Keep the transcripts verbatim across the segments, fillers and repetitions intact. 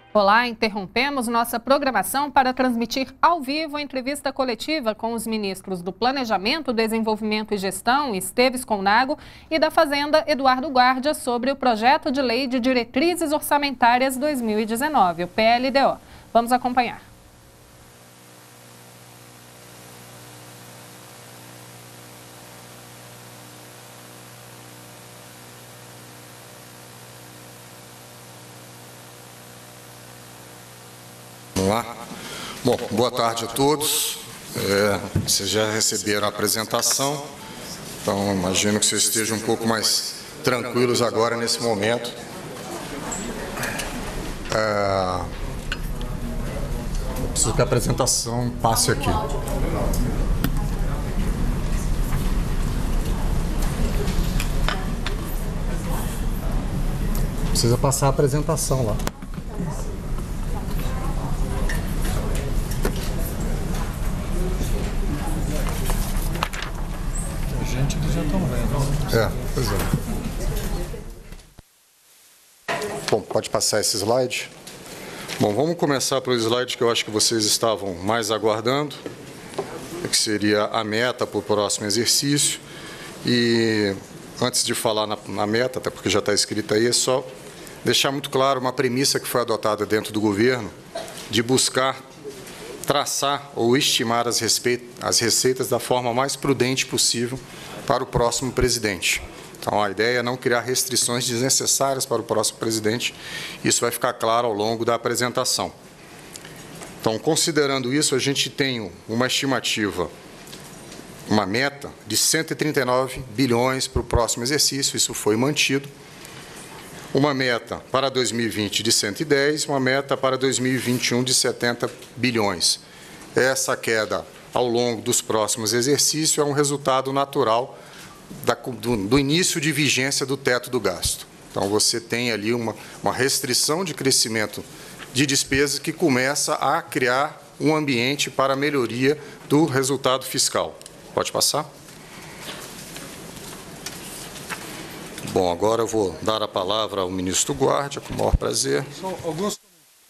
Olá, interrompemos nossa programação para transmitir ao vivo a entrevista coletiva com os ministros do Planejamento, Desenvolvimento e Gestão, Esteves Conago, e da Fazenda, Eduardo Guardia, sobre o projeto de lei de diretrizes orçamentárias dois mil e dezenove, o P L D O. Vamos acompanhar. Vamos lá? Bom, boa tarde a todos. É, vocês já receberam a apresentação, então imagino que vocês estejam um pouco mais tranquilos agora nesse momento. É, preciso que a apresentação passe aqui. Precisa passar a apresentação lá. Eles já estão vendo. É, pois é. Bom, pode passar esse slide. Bom, vamos começar pelo slide que eu acho que vocês estavam mais aguardando, que seria a meta para o próximo exercício. E antes de falar na, na meta, até porque já está escrita aí, é só deixar muito claro uma premissa que foi adotada dentro do governo de buscar traçar ou estimar as, as receitas da forma mais prudente possível para o próximo presidente. Então, a ideia é não criar restrições desnecessárias para o próximo presidente. Isso vai ficar claro ao longo da apresentação. Então, considerando isso, a gente tem uma estimativa, uma meta de cento e trinta e nove bilhões para o próximo exercício, isso foi mantido. Uma meta para dois mil e vinte de cento e dez, uma meta para dois mil e vinte e um de setenta bilhões. Essa queda ao longo dos próximos exercícios é um resultado natural da, do, do início de vigência do teto do gasto. Então, você tem ali uma, uma restrição de crescimento de despesas que começa a criar um ambiente para a melhoria do resultado fiscal. Pode passar? Bom, agora eu vou dar a palavra ao ministro Guardia, com o maior prazer. São alguns,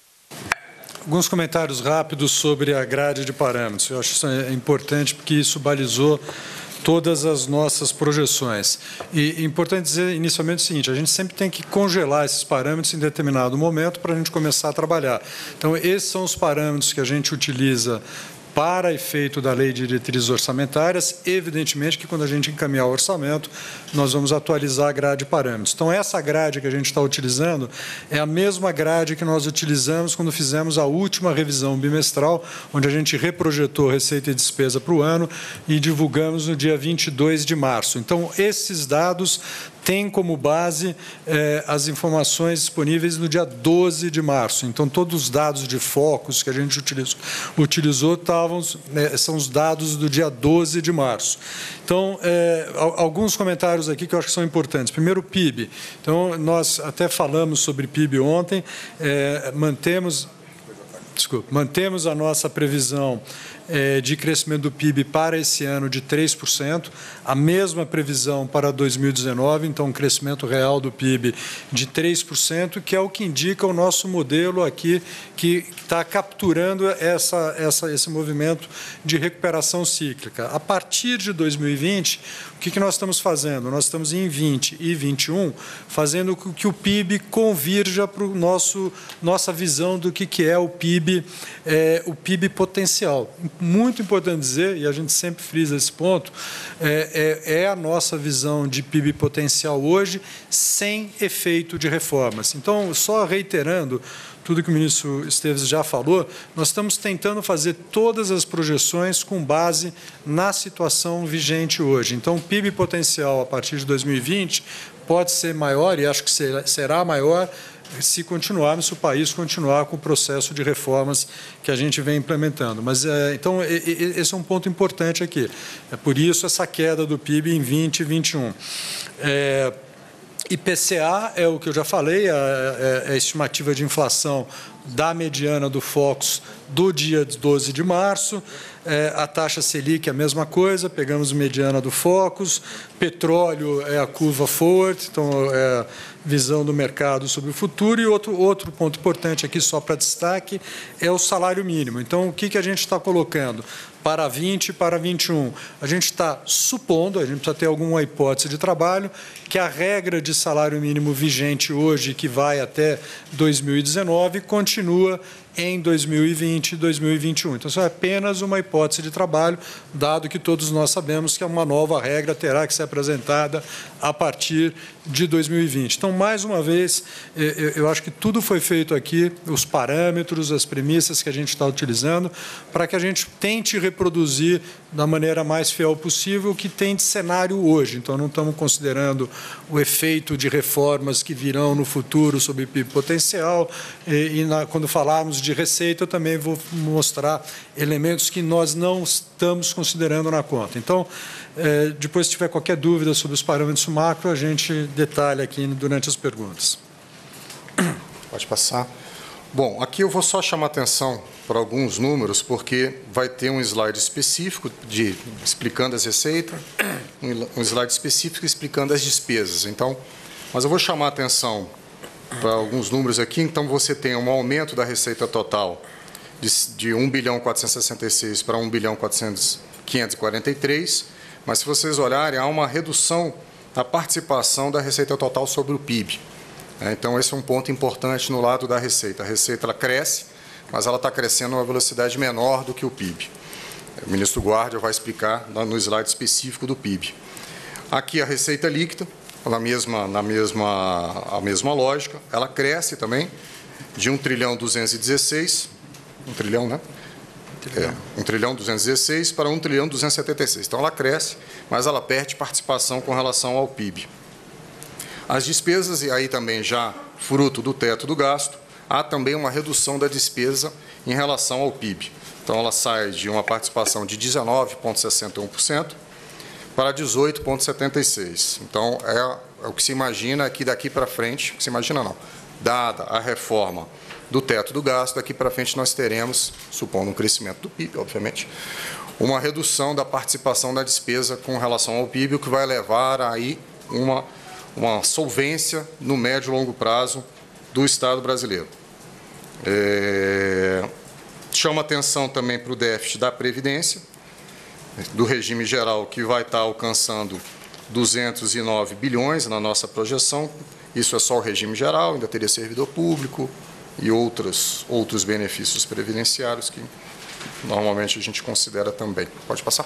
alguns comentários rápidos sobre a grade de parâmetros. Eu acho isso importante porque isso balizou todas as nossas projeções. E é importante dizer inicialmente o seguinte: a gente sempre tem que congelar esses parâmetros em determinado momento para a gente começar a trabalhar. Então, esses são os parâmetros que a gente utiliza para efeito da Lei de Diretrizes Orçamentárias. Evidentemente que quando a gente encaminhar o orçamento, nós vamos atualizar a grade de parâmetros. Então, essa grade que a gente está utilizando é a mesma grade que nós utilizamos quando fizemos a última revisão bimestral, onde a gente reprojetou receita e despesa para o ano e divulgamos no dia vinte e dois de março. Então, esses dados têm como base eh, as informações disponíveis no dia doze de março. Então, todos os dados de focos que a gente utilizou, utilizou tavam, eh, são os dados do dia doze de março. Então, eh, alguns comentários aqui que eu acho que são importantes. Primeiro, o P I B. Então, nós até falamos sobre P I B ontem, eh, mantemos, desculpa, mantemos a nossa previsão de crescimento do P I B para esse ano de três por cento, a mesma previsão para dois mil e dezenove, então um crescimento real do P I B de três por cento, que é o que indica o nosso modelo aqui, que está capturando essa, essa, esse movimento de recuperação cíclica. A partir de dois mil e vinte, o que, que nós estamos fazendo? Nós estamos em vinte e vinte e um, fazendo com que o P I B convirja para o nosso nossa visão do que, que é o P I B, é, o P I B potencial. Muito importante dizer, e a gente sempre frisa esse ponto, é, é, é a nossa visão de P I B potencial hoje, sem efeito de reformas. Então, só reiterando tudo que o ministro Esteves já falou, nós estamos tentando fazer todas as projeções com base na situação vigente hoje. Então, o P I B potencial a partir de dois mil e vinte pode ser maior, e acho que será maior, se continuarmos, se o país continuar com o processo de reformas que a gente vem implementando. Mas, é, então, esse é um ponto importante aqui. É por isso essa queda do P I B em vinte e vinte e um. É, I P C A é o que eu já falei, é a estimativa de inflação da mediana do Focus do dia doze de março. É, a taxa Selic é a mesma coisa, pegamos mediana do Focus, petróleo é a curva forward, então é a visão do mercado sobre o futuro. E outro, outro ponto importante aqui, só para destaque, é o salário mínimo. Então, o que, que a gente está colocando? Para vinte e para vinte e um. A gente está supondo, a gente precisa ter alguma hipótese de trabalho, que a regra de salário mínimo vigente hoje, que vai até dois mil e dezenove, continua em dois mil e vinte e dois mil e vinte e um. Então, isso é apenas uma hipótese de trabalho, dado que todos nós sabemos que uma nova regra terá que ser apresentada a partir de dois mil e vinte. Então, mais uma vez, eu acho que tudo foi feito aqui, os parâmetros, as premissas que a gente está utilizando, para que a gente tente reproduzir da maneira mais fiel possível o que tem de cenário hoje. Então, não estamos considerando o efeito de reformas que virão no futuro sobre P I B potencial, e, e na, quando falarmos de receita, eu também vou mostrar elementos que nós não estamos considerando na conta. Então, é, depois, se tiver qualquer dúvida sobre os parâmetros macro, a gente detalha aqui durante as perguntas. Pode passar. Bom, aqui eu vou só chamar atenção para alguns números, porque vai ter um slide específico de, explicando as receitas, um slide específico explicando as despesas. Então, mas eu vou chamar atenção para alguns números aqui. Então, você tem um aumento da receita total de, de um bilhão quatrocentos e sessenta e seis para um bilhão quinhentos e quarenta e três, mas se vocês olharem, há uma redução da participação da receita total sobre o P I B. Então, esse é um ponto importante no lado da receita. A receita ela cresce, mas ela está crescendo a uma velocidade menor do que o P I B. O ministro Guardia vai explicar no slide específico do P I B. Aqui a receita líquida, na mesma, na mesma, a mesma lógica, ela cresce também de um trilhão duzentos e dezesseis, um trilhão, né? É, um trilhão duzentos e dezesseis para um trilhão duzentos e setenta e seis. Então, ela cresce, mas ela perde participação com relação ao P I B. As despesas, e aí também já fruto do teto do gasto, há também uma redução da despesa em relação ao P I B. Então, ela sai de uma participação de dezenove vírgula sessenta e um por cento para dezoito vírgula setenta e seis por cento. Então, é, é o que se imagina que daqui para frente, que se imagina não, dada a reforma do teto do gasto, daqui para frente nós teremos, supondo um crescimento do P I B, obviamente, uma redução da participação da despesa com relação ao P I B, o que vai levar aí uma, uma solvência no médio e longo prazo do Estado brasileiro. É, chama atenção também para o déficit da Previdência, do regime geral, que vai estar alcançando duzentos e nove bilhões na nossa projeção. Isso é só o regime geral, ainda teria servidor público e outros, outros benefícios previdenciários que normalmente a gente considera também. Pode passar.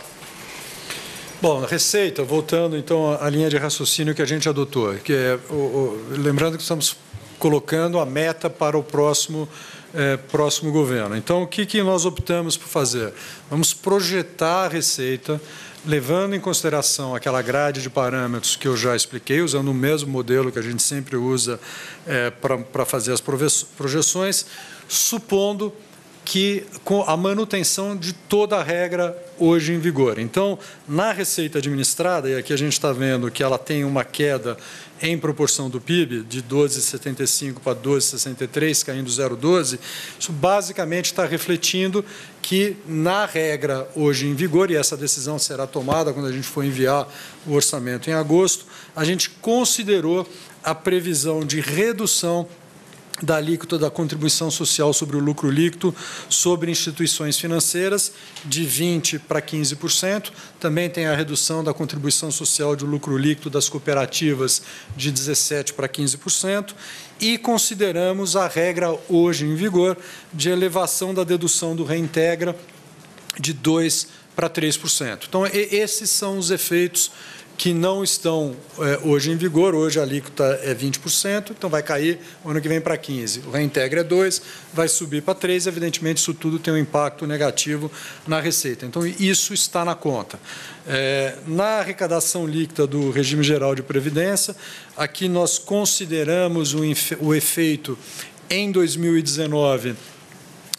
Bom, a receita, voltando então à linha de raciocínio que a gente adotou, que é, o, o, lembrando que estamos colocando a meta para o próximo, é, próximo governo. Então, o que, que nós optamos por fazer? Vamos projetar a receita, levando em consideração aquela grade de parâmetros que eu já expliquei, usando o mesmo modelo que a gente sempre usa é, para fazer as projeções, supondo que com a manutenção de toda a regra hoje em vigor. Então, na receita administrada, e aqui a gente está vendo que ela tem uma queda em proporção do P I B, de doze vírgula setenta e cinco para doze vírgula sessenta e três, caindo zero vírgula doze, isso basicamente está refletindo que, na regra hoje em vigor, e essa decisão será tomada quando a gente for enviar o orçamento em agosto, a gente considerou a previsão de redução da alíquota da contribuição social sobre o lucro líquido sobre instituições financeiras de vinte por cento para quinze por cento. Também tem a redução da contribuição social de lucro líquido das cooperativas de dezessete por cento para quinze por cento. E consideramos a regra hoje em vigor de elevação da dedução do Reintegra de dois por cento para três por cento. Então, esses são os efeitos que não estão é, hoje em vigor. Hoje a alíquota é vinte por cento, então vai cair o ano que vem para quinze por cento. O reintegra é dois por cento, vai subir para três por cento, evidentemente isso tudo tem um impacto negativo na receita. Então, isso está na conta. É, na arrecadação líquida do regime geral de previdência, aqui nós consideramos o, o efeito em dois mil e dezenove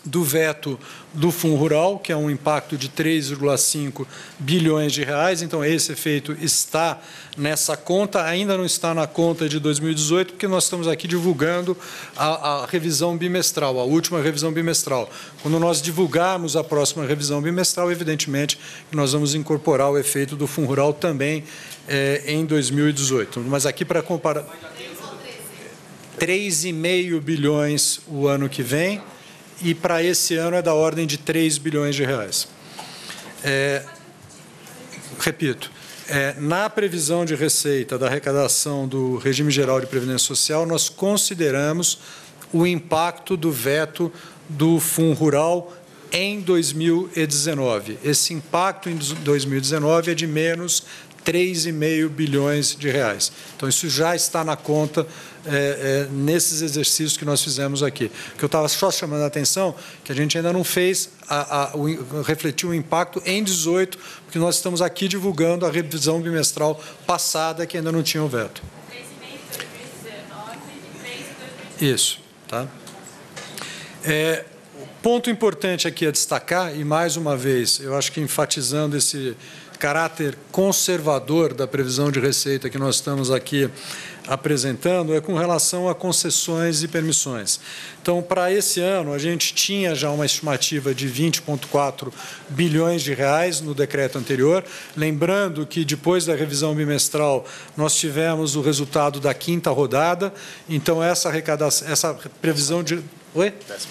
do veto do Fundo Rural, que é um impacto de três vírgula cinco bilhões de reais. Então, esse efeito está nessa conta, ainda não está na conta de dois mil e dezoito, porque nós estamos aqui divulgando a, a revisão bimestral, a última revisão bimestral. Quando nós divulgarmos a próxima revisão bimestral, evidentemente, nós vamos incorporar o efeito do Fundo Rural também é, em dois mil e dezoito. Mas aqui para comparar... três vírgula cinco bilhões o ano que vem, e para esse ano é da ordem de três bilhões de reais. É, repito, é, na previsão de receita da arrecadação do regime geral de previdência social, nós consideramos o impacto do veto do Fundo Rural em dois mil e dezenove. Esse impacto em dois mil e dezenove é de menos três vírgula cinco bilhões de reais. Então, isso já está na conta é, é, nesses exercícios que nós fizemos aqui. O que eu estava só chamando a atenção, que a gente ainda não fez, a, a, o, refletiu o impacto em dezoito, porque nós estamos aqui divulgando a revisão bimestral passada, que ainda não tinha o veto. três vírgula cinco em dois mil e dezenove e três em dois mil e vinte. Isso. Tá? É, ponto importante aqui a destacar, e mais uma vez, eu acho que enfatizando esse caráter conservador da previsão de receita que nós estamos aqui apresentando, é com relação a concessões e permissões. Então, para esse ano, a gente tinha já uma estimativa de vinte vírgula quatro bilhões de reais no decreto anterior, lembrando que depois da revisão bimestral nós tivemos o resultado da quinta rodada, então essa arrecadação, essa previsão de... Oi?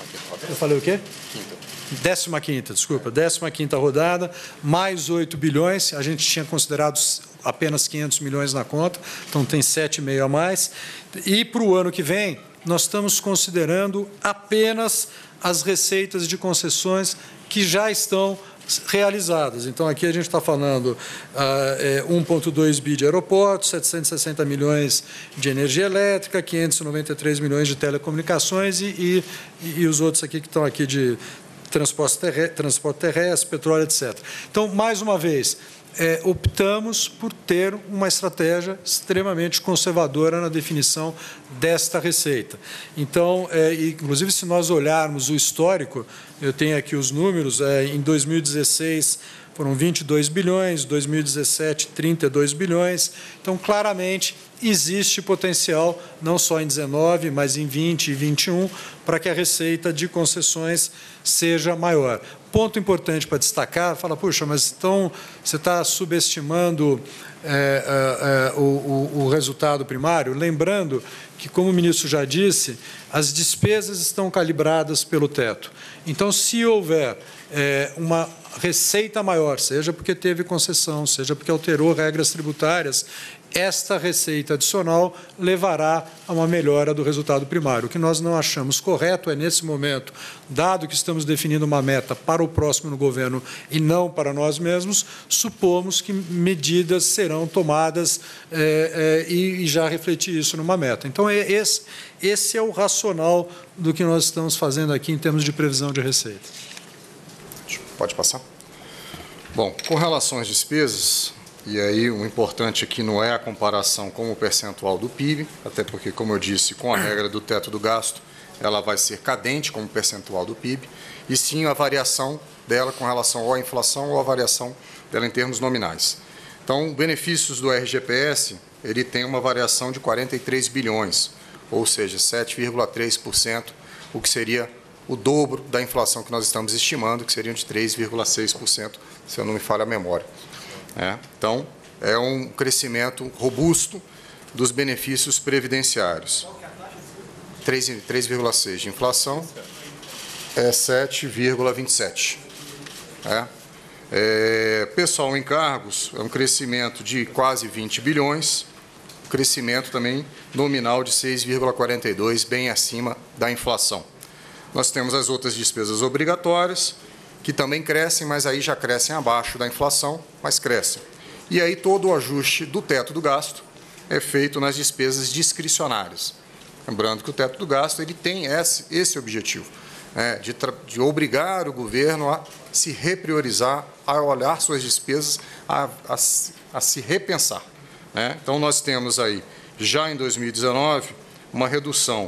Eu falei o quê? Quinta. Décima quinta, desculpa, décima quinta rodada, mais oito bilhões, a gente tinha considerado apenas quinhentos milhões na conta, então tem sete vírgula cinco a mais. E para o ano que vem, nós estamos considerando apenas as receitas de concessões que já estão realizadas. Então, aqui a gente está falando uh, é, um vírgula dois bi de aeroportos, setecentos e sessenta milhões de energia elétrica, quinhentos e noventa e três milhões de telecomunicações e, e, e os outros aqui que estão aqui de transporte terrestre, transporte terrestre, petróleo, etcétera. Então, mais uma vez, é, optamos por ter uma estratégia extremamente conservadora na definição desta receita. Então, é, inclusive, se nós olharmos o histórico, eu tenho aqui os números, é, em dois mil e dezesseis foram vinte e dois bilhões, dois mil e dezessete, trinta e dois bilhões. Então, claramente, existe potencial, não só em dezenove, mas em vinte e vinte e um, para que a receita de concessões seja maior. Ponto importante para destacar, fala, puxa, mas então você está subestimando é, é, é, o, o, o resultado primário? Lembrando que, como o ministro já disse, as despesas estão calibradas pelo teto. Então, se houver é, uma receita maior, seja porque teve concessão, seja porque alterou regras tributárias, esta receita adicional levará a uma melhora do resultado primário. O que nós não achamos correto é, nesse momento, dado que estamos definindo uma meta para o próximo no governo e não para nós mesmos, supomos que medidas serão tomadas é, é, e, e já refletir isso numa meta. Então, é esse, esse é o racional do que nós estamos fazendo aqui em termos de previsão de receita. Pode passar? Bom, com relação às despesas, e aí o importante aqui não é a comparação com o percentual do P I B, até porque, como eu disse, com a regra do teto do gasto, ela vai ser cadente como percentual do P I B, e sim a variação dela com relação ou à inflação ou a variação dela em termos nominais. Então, benefícios do R G P S, ele tem uma variação de quarenta e três bilhões, ou seja, sete vírgula três por cento, o que seria o dobro da inflação que nós estamos estimando, que seriam de três vírgula seis por cento, se eu não me falha a memória. É, então, é um crescimento robusto dos benefícios previdenciários. três vírgula seis por cento de inflação é sete vírgula vinte e sete por cento. É. É, pessoal em cargos é um crescimento de quase vinte bilhões, crescimento também nominal de seis vírgula quarenta e dois por cento, bem acima da inflação. Nós temos as outras despesas obrigatórias, que também crescem, mas aí já crescem abaixo da inflação, mas crescem. E aí todo o ajuste do teto do gasto é feito nas despesas discricionárias. Lembrando que o teto do gasto ele tem esse, esse objetivo, né, de, de obrigar o governo a se repriorizar, a olhar suas despesas, a, a, a se repensar. Né? Então, nós temos aí, já em dois mil e dezenove, uma redução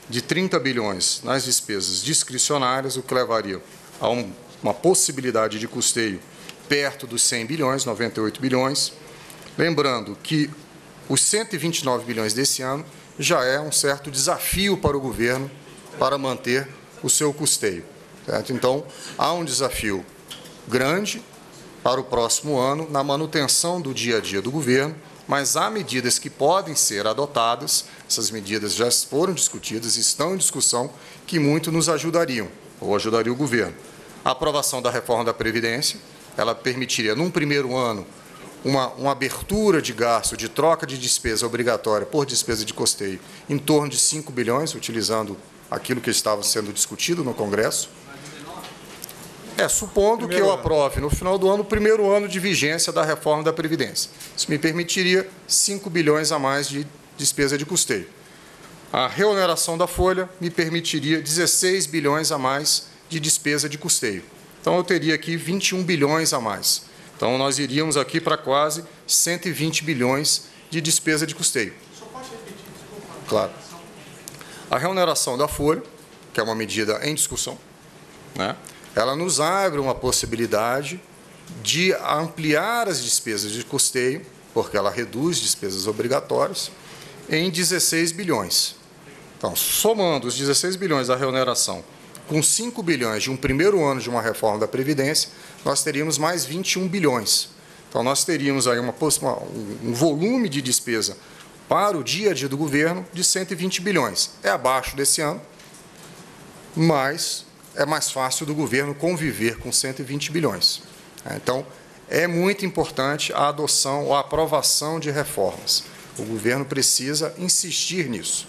de trinta bilhões nas despesas discricionárias, o que levaria a um, uma possibilidade de custeio perto dos cem bilhões, noventa e oito bilhões. Lembrando que os cento e vinte e nove bilhões desse ano já é um certo desafio para o governo para manter o seu custeio. Certo? Então, há um desafio grande para o próximo ano na manutenção do dia a dia do governo, mas há medidas que podem ser adotadas, essas medidas já foram discutidas, estão em discussão, que muito nos ajudariam, ou ajudaria o governo. A aprovação da reforma da Previdência, ela permitiria, num primeiro ano, uma, uma abertura de gasto, de troca de despesa obrigatória por despesa de custeio, em torno de cinco bilhões, utilizando aquilo que estava sendo discutido no Congresso. É, supondo que eu aprove no final do ano, o primeiro ano de vigência da reforma da Previdência. Isso me permitiria cinco bilhões a mais de despesa de custeio. A reoneração da folha me permitiria dezesseis bilhões a mais de despesa de custeio. Então, eu teria aqui vinte e um bilhões a mais. Então, nós iríamos aqui para quase cento e vinte bilhões de despesa de custeio. Só pode repetir, desculpa. Claro. A reoneração da folha, que é uma medida em discussão, né? Ela nos abre uma possibilidade de ampliar as despesas de custeio, porque ela reduz despesas obrigatórias, em dezesseis bilhões. Então, somando os dezesseis bilhões da reoneração com cinco bilhões de um primeiro ano de uma reforma da Previdência, nós teríamos mais vinte e um bilhões. Então, nós teríamos aí uma, um volume de despesa para o dia a dia do governo de cento e vinte bilhões. É abaixo desse ano, mas é mais fácil do governo conviver com cento e vinte bilhões. Então, é muito importante a adoção ou a aprovação de reformas. O governo precisa insistir nisso.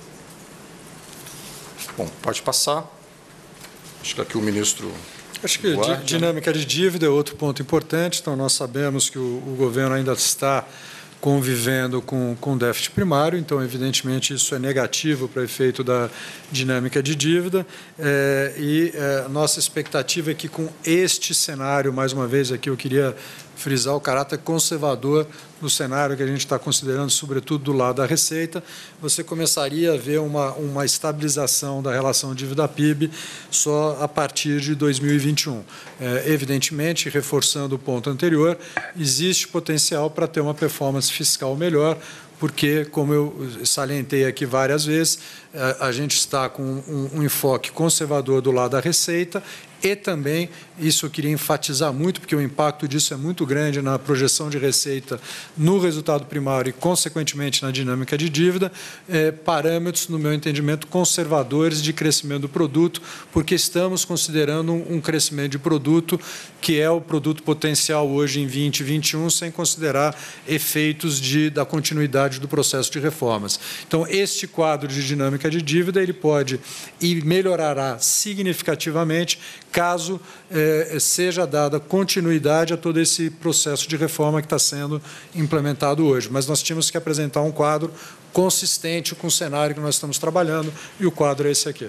Bom, pode passar. Acho que aqui o ministro... Acho que a dinâmica de dívida é outro ponto importante. Então, nós sabemos que o, o governo ainda está convivendo com, com déficit primário, então, evidentemente, isso é negativo para o efeito da dinâmica de dívida, é, e é, nossa expectativa é que, com este cenário, mais uma vez, aqui eu queria frisar o caráter conservador do cenário que a gente está considerando, sobretudo do lado da receita, você começaria a ver uma, uma estabilização da relação dívida-P I B só a partir de dois mil e vinte e um. É, evidentemente, reforçando o ponto anterior, existe potencial para ter uma performance fiscal melhor, porque, como eu salientei aqui várias vezes, a gente está com um, um enfoque conservador do lado da receita e também, isso eu queria enfatizar muito, porque o impacto disso é muito grande na projeção de receita no resultado primário e, consequentemente, na dinâmica de dívida, é, parâmetros, no meu entendimento, conservadores de crescimento do produto, porque estamos considerando um, um crescimento de produto que é o produto potencial hoje em vinte e vinte e um, sem considerar efeitos de, da continuidade do processo de reformas. Então, este quadro de dinâmica de dívida, ele pode e melhorará significativamente caso eh, seja dada continuidade a todo esse processo de reforma que está sendo implementado hoje. Mas nós tínhamos que apresentar um quadro consistente com o cenário que nós estamos trabalhando, e o quadro é esse aqui.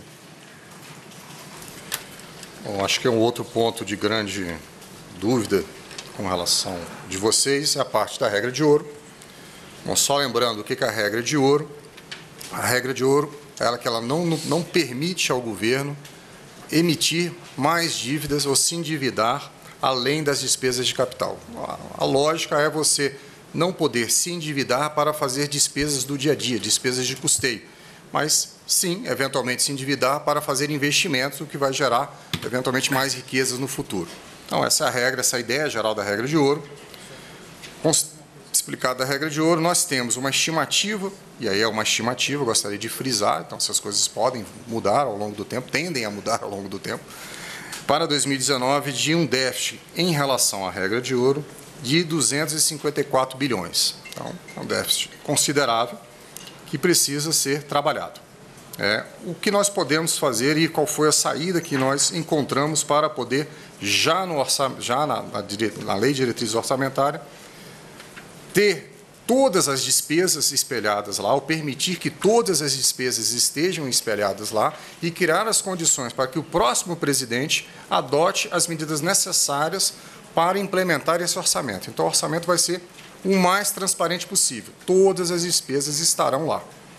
Bom, acho que é um outro ponto de grande dúvida com relação de vocês, é a parte da regra de ouro. Bom, só lembrando o que é a regra de ouro. A regra de ouro é ela que ela não, não permite ao governo emitir mais dívidas ou se endividar além das despesas de capital. A lógica é você não poder se endividar para fazer despesas do dia a dia, despesas de custeio, mas sim, eventualmente, se endividar para fazer investimentos, o que vai gerar, eventualmente, mais riquezas no futuro. Então, essa é a regra, essa é a ideia geral da regra de ouro. Explicada a regra de ouro, nós temos uma estimativa, e aí é uma estimativa, eu gostaria de frisar, então essas coisas podem mudar ao longo do tempo, tendem a mudar ao longo do tempo, para dois mil e dezenove, de um déficit em relação à regra de ouro de duzentos e cinquenta e quatro bilhões. Então, é um déficit considerável que precisa ser trabalhado. É, o que nós podemos fazer e qual foi a saída que nós encontramos para poder, já, no orçam, já na, na, na Lei de Diretriz Orçamentária, ter todas as despesas espelhadas lá, ou permitir que todas as despesas estejam espelhadas lá e criar as condições para que o próximo presidente adote as medidas necessárias para implementar esse orçamento. Então, o orçamento vai ser o mais transparente possível. Todas as despesas estarão lá.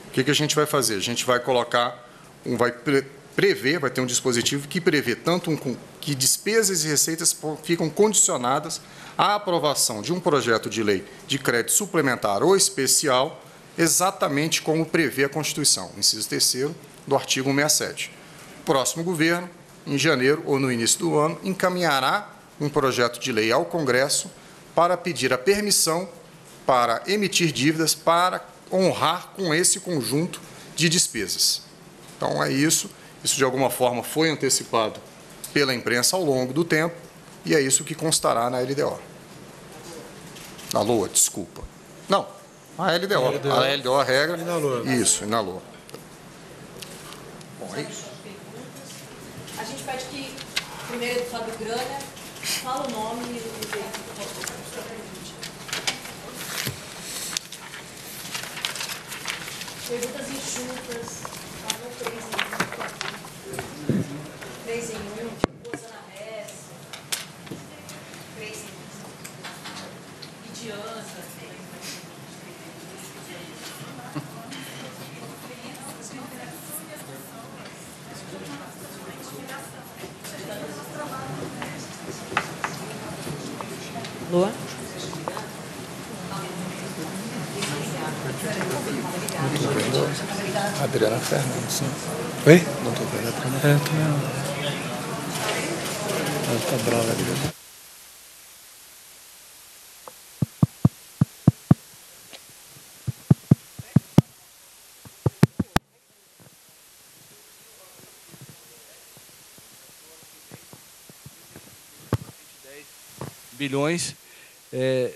O que, que a gente vai fazer? A gente vai colocar, um, vai pre, prever, vai ter um dispositivo que prevê tanto um, que despesas e receitas ficam condicionadas à aprovação de um projeto de lei de crédito suplementar ou especial, exatamente como prevê a Constituição, inciso terceiro do artigo cento e sessenta e sete. O próximo governo, em janeiro ou no início do ano, encaminhará um projeto de lei ao Congresso para pedir a permissão para emitir dívidas para honrar com esse conjunto de despesas. Então, é isso. Isso, de alguma forma, foi antecipado pela imprensa ao longo do tempo e é isso que constará na L D O. Na L O A, desculpa. Não, a L D O. L D O. A L D O, a regra. E na L O A. Isso, e na L O A. Bom, é isso. A gente pede que, primeiro, Fábio Grana, fala o nome e o veículo, por favor. Perguntas enxutas, fala três em um. Três em um, tipo, coisa na res. Três em um. Idiota. Lua? Adriana Fernandes. Oi? Não estou vendo a Adriana. É, também não. Ela está brava ali. bilhões. É,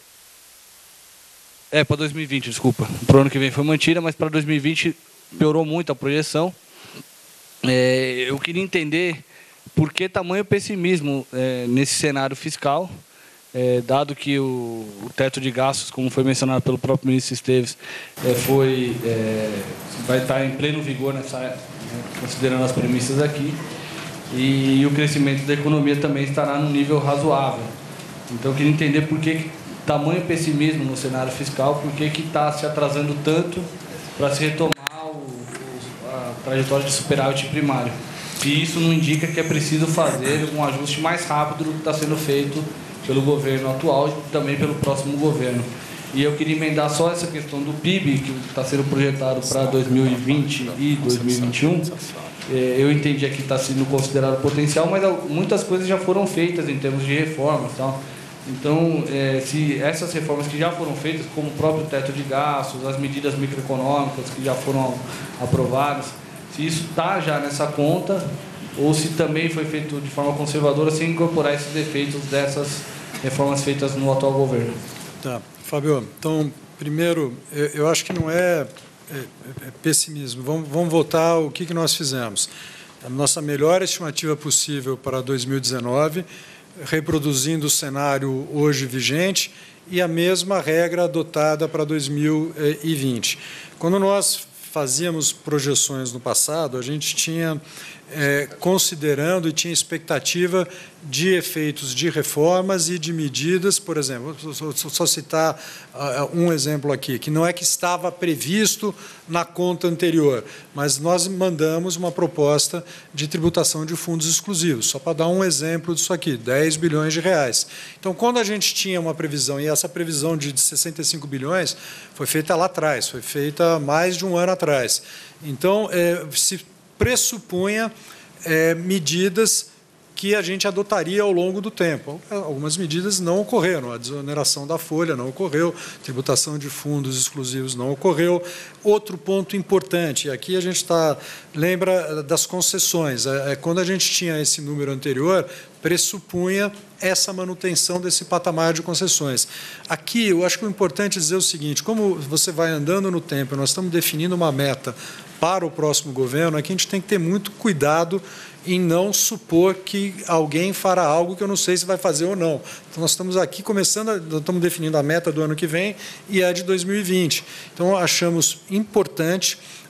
é para dois mil e vinte, desculpa. Para o ano que vem foi mantida, mas para dois mil e vinte piorou muito a projeção. É, eu queria entender por que tamanho pessimismo é, nesse cenário fiscal, é, dado que o, o teto de gastos, como foi mencionado pelo próprio ministro Esteves, é, foi, é, vai estar em pleno vigor, nessa, né, considerando as premissas aqui, e, e o crescimento da economia também estará num nível razoável. Então, eu queria entender por que tamanho pessimismo no cenário fiscal, por que está se atrasando tanto para se retomar o, o, a trajetória de superávit primário. E isso não indica que é preciso fazer um ajuste mais rápido do que está sendo feito pelo governo atual e também pelo próximo governo. E eu queria emendar só essa questão do P I B, que está sendo projetado para dois mil e vinte e dois mil e vinte e um. Eu entendi que está sendo considerado potencial, mas muitas coisas já foram feitas em termos de reformas, tal. Então, é, se essas reformas que já foram feitas, como o próprio teto de gastos, as medidas microeconômicas que já foram aprovadas, se isso está já nessa conta, ou se também foi feito de forma conservadora, sem incorporar esses defeitos dessas reformas feitas no atual governo. Tá, Fábio, então, primeiro, eu, eu acho que não é, é, é pessimismo. Vamos, vamos voltar ao que, que nós fizemos. A nossa melhor estimativa possível para dois mil e dezenove, reproduzindo o cenário hoje vigente e a mesma regra adotada para dois mil e vinte. Quando nós fazíamos projeções no passado, a gente tinha, é, considerando e tinha expectativa de efeitos de reformas e de medidas, por exemplo, só, só citar uh, um exemplo aqui, que não é que estava previsto na conta anterior, mas nós mandamos uma proposta de tributação de fundos exclusivos, só para dar um exemplo disso aqui, dez bilhões de reais. Então, quando a gente tinha uma previsão, e essa previsão de sessenta e cinco bilhões foi feita lá atrás, foi feita mais de um ano atrás. Então, é, se pressupunha é, medidas que a gente adotaria ao longo do tempo. Algumas medidas não ocorreram, a desoneração da folha não ocorreu, tributação de fundos exclusivos não ocorreu. Outro ponto importante, aqui a gente está, lembra das concessões, é, quando a gente tinha esse número anterior, pressupunha essa manutenção desse patamar de concessões. Aqui, eu acho que o importante é dizer o seguinte, como você vai andando no tempo, nós estamos definindo uma meta para o próximo governo, aqui a gente tem que ter muito cuidado em não supor que alguém fará algo que eu não sei se vai fazer ou não. Então, nós estamos aqui começando, a, nós estamos definindo a meta do ano que vem e a de dois mil e vinte. Então, achamos importante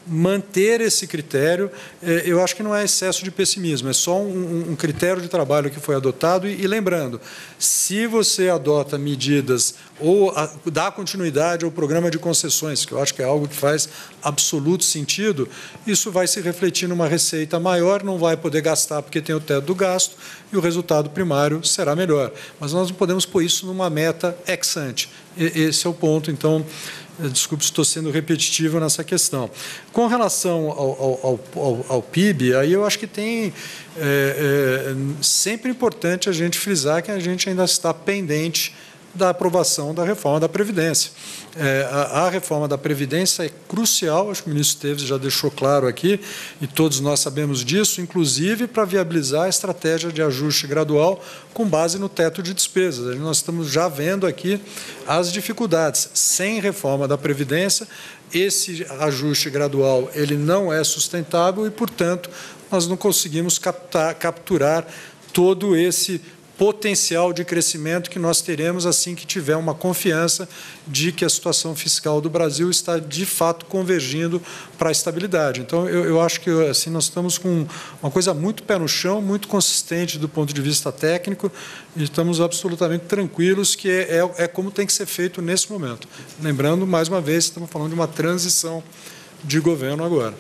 manter esse critério, eu acho que não é excesso de pessimismo, é só um, um critério de trabalho que foi adotado. E, e lembrando, se você adota medidas ou a, dá continuidade ao programa de concessões, que eu acho que é algo que faz absoluto sentido, isso vai se refletir numa receita maior, não vai poder gastar porque tem o teto do gasto e o resultado primário será melhor. Mas nós não podemos pôr isso numa meta ex ante. Esse é o ponto, então, desculpe se estou sendo repetitivo nessa questão. Com relação ao, ao, ao, ao P I B, aí eu acho que tem é, é, sempre importante a gente frisar que a gente ainda está pendente da aprovação da reforma da Previdência. É, a, a reforma da Previdência é crucial, acho que o ministro Esteves já deixou claro aqui, e todos nós sabemos disso, inclusive para viabilizar a estratégia de ajuste gradual com base no teto de despesas. Nós estamos já vendo aqui as dificuldades. Sem reforma da Previdência, esse ajuste gradual ele não é sustentável e, portanto, nós não conseguimos captar, capturar todo esse potencial de crescimento que nós teremos assim que tiver uma confiança de que a situação fiscal do Brasil está, de fato, convergindo para a estabilidade. Então, eu, eu acho que assim, nós estamos com uma coisa muito pé no chão, muito consistente do ponto de vista técnico, e estamos absolutamente tranquilos que é, é, é como tem que ser feito nesse momento. Lembrando, mais uma vez, estamos falando de uma transição de governo agora.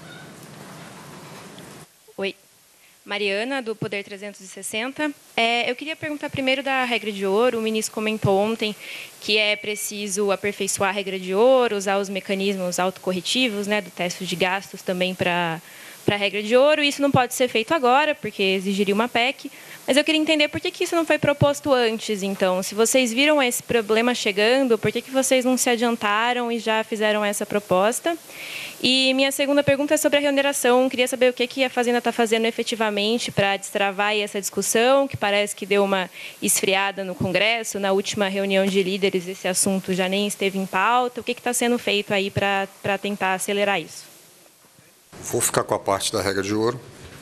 Oi. Mariana, do Poder trezentos e sessenta. É, eu queria perguntar primeiro da regra de ouro. O ministro comentou ontem que é preciso aperfeiçoar a regra de ouro, usar os mecanismos autocorretivos, né, do teste de gastos também para para a regra de ouro. Isso não pode ser feito agora, porque exigiria uma P E C. Mas eu queria entender por que, que isso não foi proposto antes, então. Se vocês viram esse problema chegando, por que, que vocês não se adiantaram e já fizeram essa proposta? E minha segunda pergunta é sobre a reoneração. Eu queria saber o que, que a Fazenda está fazendo efetivamente para destravar aí essa discussão, que parece que deu uma esfriada no Congresso. Na última reunião de líderes, esse assunto já nem esteve em pauta. O que está sendo feito aí para para tentar acelerar isso? Vou ficar com a parte da regra de ouro.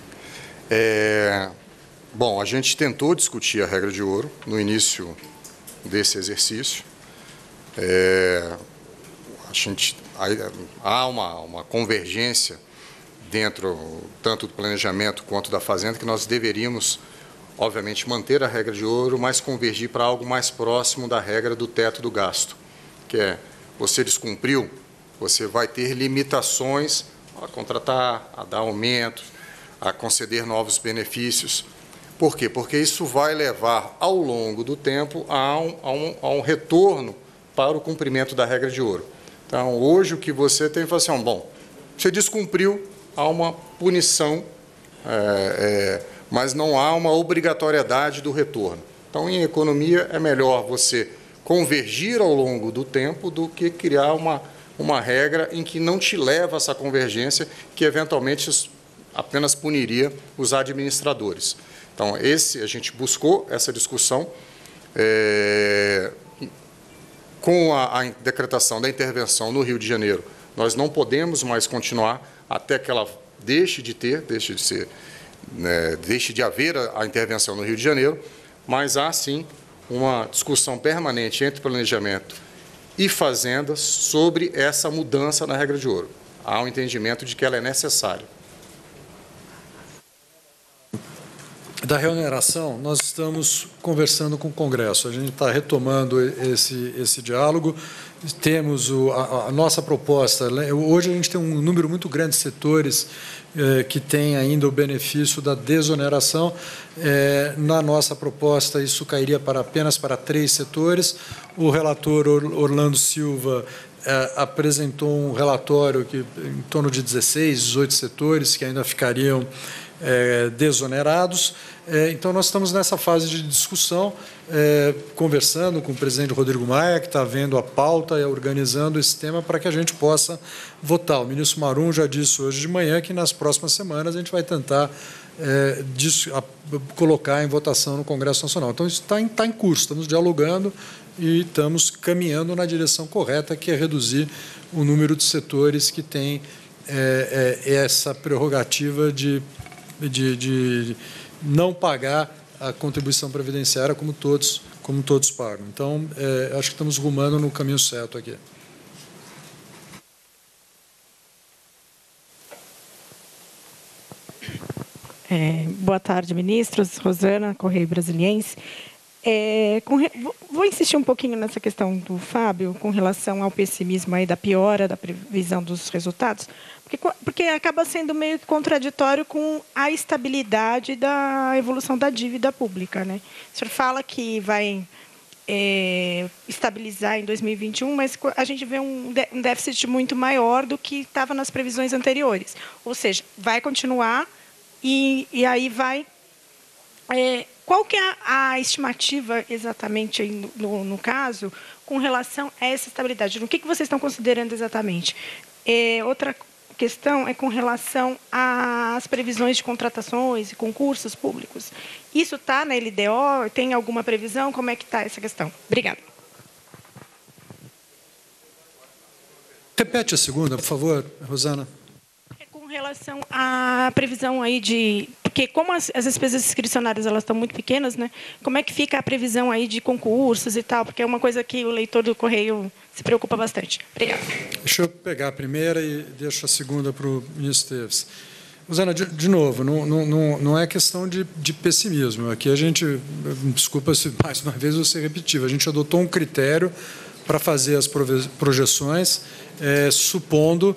É, bom, a gente tentou discutir a regra de ouro no início desse exercício. É, a gente, há uma, uma convergência dentro tanto do planejamento quanto da Fazenda que nós deveríamos, obviamente, manter a regra de ouro, mas convergir para algo mais próximo da regra do teto do gasto, que é, você descumpriu, você vai ter limitações a contratar, a dar aumentos, a conceder novos benefícios. Por quê? Porque isso vai levar, ao longo do tempo, a um, a um, a um retorno para o cumprimento da regra de ouro. Então, hoje, o que você tem é assim, bom, você descumpriu, há uma punição, é, é, mas não há uma obrigatoriedade do retorno. Então, em economia, é melhor você convergir ao longo do tempo do que criar uma uma regra em que não te leva a essa convergência, que eventualmente apenas puniria os administradores. Então, esse, a gente buscou essa discussão é, com a, a decretação da intervenção no Rio de Janeiro. Nós não podemos mais continuar até que ela deixe de ter, deixe de ser, né, deixe de haver a, a intervenção no Rio de Janeiro, mas há, sim, uma discussão permanente entre planejamento e Fazenda sobre essa mudança na regra de ouro. Há um entendimento de que ela é necessária. Da reoneração, nós estamos conversando com o Congresso. A gente está retomando esse, esse diálogo. Temos o, a, a nossa proposta. Hoje a gente tem um número muito grande de setores eh, que tem ainda o benefício da desoneração. Eh, na nossa proposta, isso cairia para, apenas para três setores. O relator Orlando Silva eh, apresentou um relatório que, em torno de dezesseis, dezoito setores que ainda ficariam eh, desonerados. Então, nós estamos nessa fase de discussão, é, conversando com o presidente Rodrigo Maia, que está vendo a pauta e organizando esse tema para que a gente possa votar. O ministro Marum já disse hoje de manhã que nas próximas semanas a gente vai tentar é, dis, a, colocar em votação no Congresso Nacional. Então, isso está em, tá em curso, estamos dialogando e estamos caminhando na direção correta, que é reduzir o número de setores que têm é, é, essa prerrogativa de, de, de não pagar a contribuição previdenciária como todos, como todos pagam. Então, é, acho que estamos rumando no caminho certo aqui. É, boa tarde, ministros. Rosana, Correio Brasiliense. É, com, vou insistir um pouquinho nessa questão do Fábio, com relação ao pessimismo aí da piora da previsão dos resultados, porque, porque acaba sendo meio contraditório com a estabilidade da evolução da dívida pública, né? O senhor fala que vai é, estabilizar em dois mil e vinte e um, mas a gente vê um, um déficit muito maior do que estava nas previsões anteriores. Ou seja, vai continuar e, e aí vai... É, qual que é a estimativa exatamente aí no, no caso com relação a essa estabilidade? O que, que vocês estão considerando exatamente? É, outra questão é com relação às previsões de contratações e concursos públicos. Isso está na L D O? Tem alguma previsão? Como é que está essa questão? Obrigada. Repete a segunda, por favor, Rosana. É com relação à previsão aí de... Porque como as, as despesas discricionárias elas estão muito pequenas, né? Como é que fica a previsão aí de concursos e tal? Porque é uma coisa que o leitor do Correio se preocupa bastante. Obrigada. Deixa eu pegar a primeira e deixo a segunda para o ministro Esteves. Rosana, de, de novo, não, não, não é questão de, de pessimismo. Aqui a gente, desculpa se mais uma vez eu ser repetitivo, a gente adotou um critério para fazer as projeções, é, supondo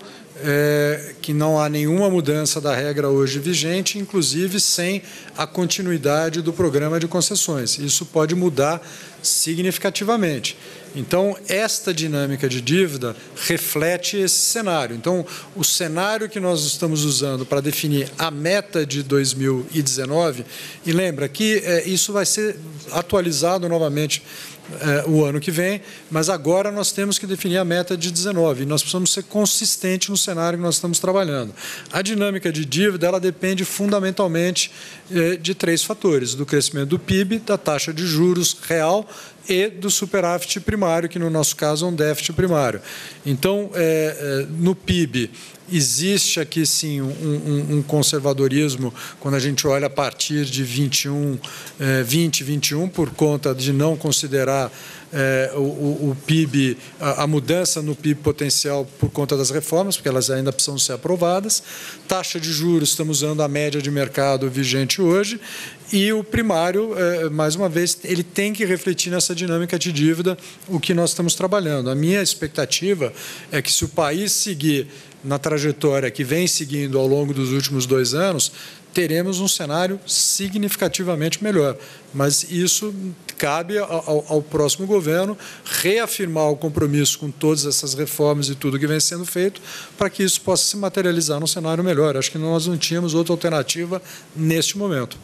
é, que não há nenhuma mudança da regra hoje vigente, inclusive sem a continuidade do programa de concessões. Isso pode mudar significativamente. Então, esta dinâmica de dívida reflete esse cenário. Então, o cenário que nós estamos usando para definir a meta de dois mil e dezenove, e lembra que é, isso vai ser atualizado novamente É, o ano que vem, mas agora nós temos que definir a meta de dezenove. E nós precisamos ser consistentes no cenário que nós estamos trabalhando. A dinâmica de dívida ela depende fundamentalmente é, de três fatores: do crescimento do P I B, da taxa de juros real e do superávit primário, que no nosso caso é um déficit primário. Então, é, é, no P I B, existe aqui sim um, um, um conservadorismo quando a gente olha a partir de vinte e um, é, vinte, vinte e um, por conta de não considerar é, o, o P I B, a, a mudança no P I B potencial por conta das reformas, porque elas ainda precisam ser aprovadas. Taxa de juros, estamos usando a média de mercado vigente hoje. E o primário, é, mais uma vez, ele tem que refletir nessa dinâmica de dívida o que nós estamos trabalhando. A minha expectativa é que, se o país seguir na trajetória que vem seguindo ao longo dos últimos dois anos, teremos um cenário significativamente melhor. Mas isso cabe ao, ao próximo governo reafirmar o compromisso com todas essas reformas e tudo que vem sendo feito para que isso possa se materializar num cenário melhor. Acho que nós não tínhamos outra alternativa neste momento.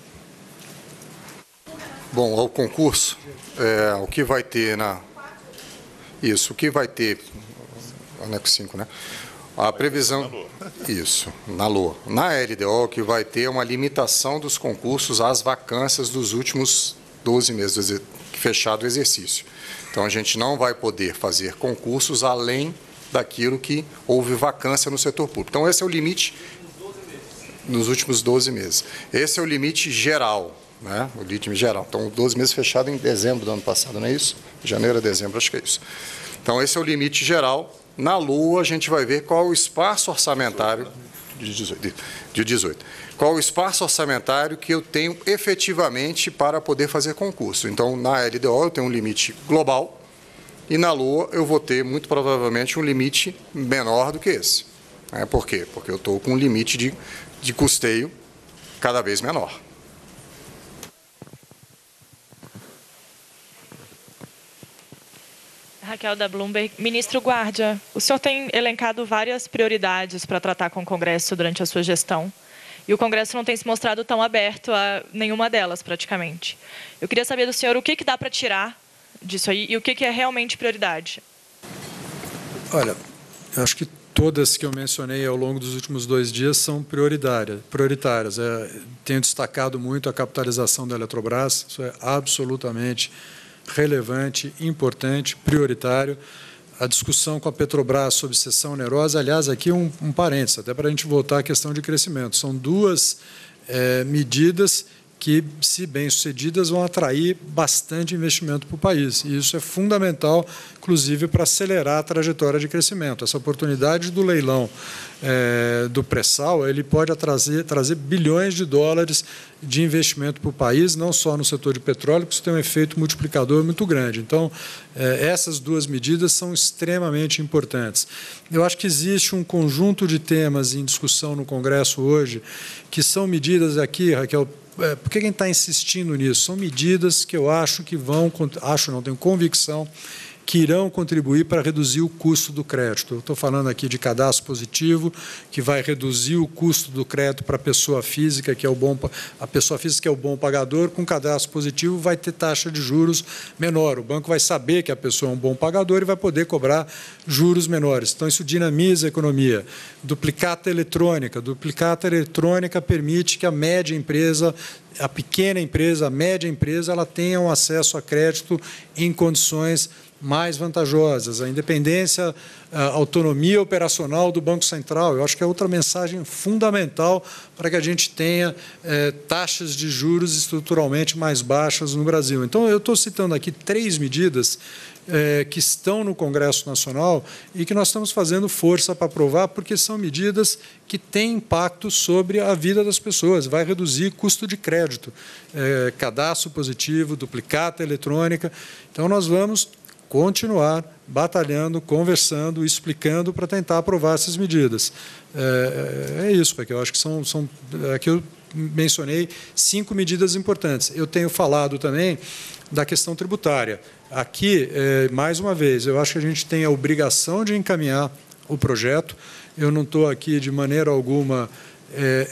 Bom, ao concurso, é, o que vai ter na... Isso, o que vai ter... Anexo cinco, né? A previsão... Isso, na L O A. Na L D O, o que vai ter é uma limitação dos concursos às vacâncias dos últimos doze meses do fechado o exercício. Então, a gente não vai poder fazer concursos além daquilo que houve vacância no setor público. Então, esse é o limite nos últimos doze meses. Esse é o limite geral. Né, o limite geral. Então, doze meses fechado em dezembro do ano passado, não é isso? Janeiro a dezembro, acho que é isso. Então, esse é o limite geral. Na L U A, a gente vai ver qual é o espaço orçamentário de dezoito, de dezoito. Qual é o espaço orçamentário que eu tenho efetivamente para poder fazer concurso. Então, na L D O, eu tenho um limite global e na L U A eu vou ter, muito provavelmente, um limite menor do que esse. Né, por quê? Porque eu estou com um limite de, de custeio cada vez menor. Raquel da Bloomberg. Ministro Guardia, o senhor tem elencado várias prioridades para tratar com o Congresso durante a sua gestão, e o Congresso não tem se mostrado tão aberto a nenhuma delas, praticamente. Eu queria saber do senhor o que, que dá para tirar disso aí e o que, que é realmente prioridade. Olha, eu acho que todas que eu mencionei ao longo dos últimos dois dias são prioritárias. prioritárias. É, tenho destacado muito a capitalização da Eletrobras, isso é absolutamente relevante, importante, prioritário. A discussão com a Petrobras sobre cessão onerosa, aliás, aqui um, um parênteses, até para a gente voltar à questão de crescimento. São duas é, medidas que, se bem-sucedidas, vão atrair bastante investimento para o país. E isso é fundamental, inclusive, para acelerar a trajetória de crescimento. Essa oportunidade do leilão é, do pré-sal, ele pode trazer, trazer bilhões de dólares de investimento para o país, não só no setor de petróleo, porque isso tem um efeito multiplicador muito grande. Então, é, essas duas medidas são extremamente importantes. Eu acho que existe um conjunto de temas em discussão no Congresso hoje, que são medidas aqui, Raquel. É, por que quem está insistindo nisso? São medidas que eu acho que vão, acho não, tenho convicção, que irão contribuir para reduzir o custo do crédito. Eu estou falando aqui de cadastro positivo, que vai reduzir o custo do crédito para a pessoa física, que é o bom, a pessoa física que é o bom pagador, com cadastro positivo vai ter taxa de juros menor. O banco vai saber que a pessoa é um bom pagador e vai poder cobrar juros menores. Então, isso dinamiza a economia. Duplicata eletrônica. Duplicata eletrônica permite que a média empresa, a pequena empresa, a média empresa, ela tenha um acesso a crédito em condições mais vantajosas, a independência, a autonomia operacional do Banco Central. Eu acho que é outra mensagem fundamental para que a gente tenha é, taxas de juros estruturalmente mais baixas no Brasil. Então, eu estou citando aqui três medidas é, que estão no Congresso Nacional e que nós estamos fazendo força para aprovar, porque são medidas que têm impacto sobre a vida das pessoas, vai reduzir custo de crédito, é, cadastro positivo, duplicata eletrônica. Então, nós vamos continuar batalhando, conversando, explicando para tentar aprovar essas medidas. É, é isso, porque eu acho que são, são aqui eu mencionei cinco medidas importantes. Eu tenho falado também da questão tributária. Aqui, é, mais uma vez, eu acho que a gente tem a obrigação de encaminhar o projeto. Eu não estou aqui de maneira alguma É,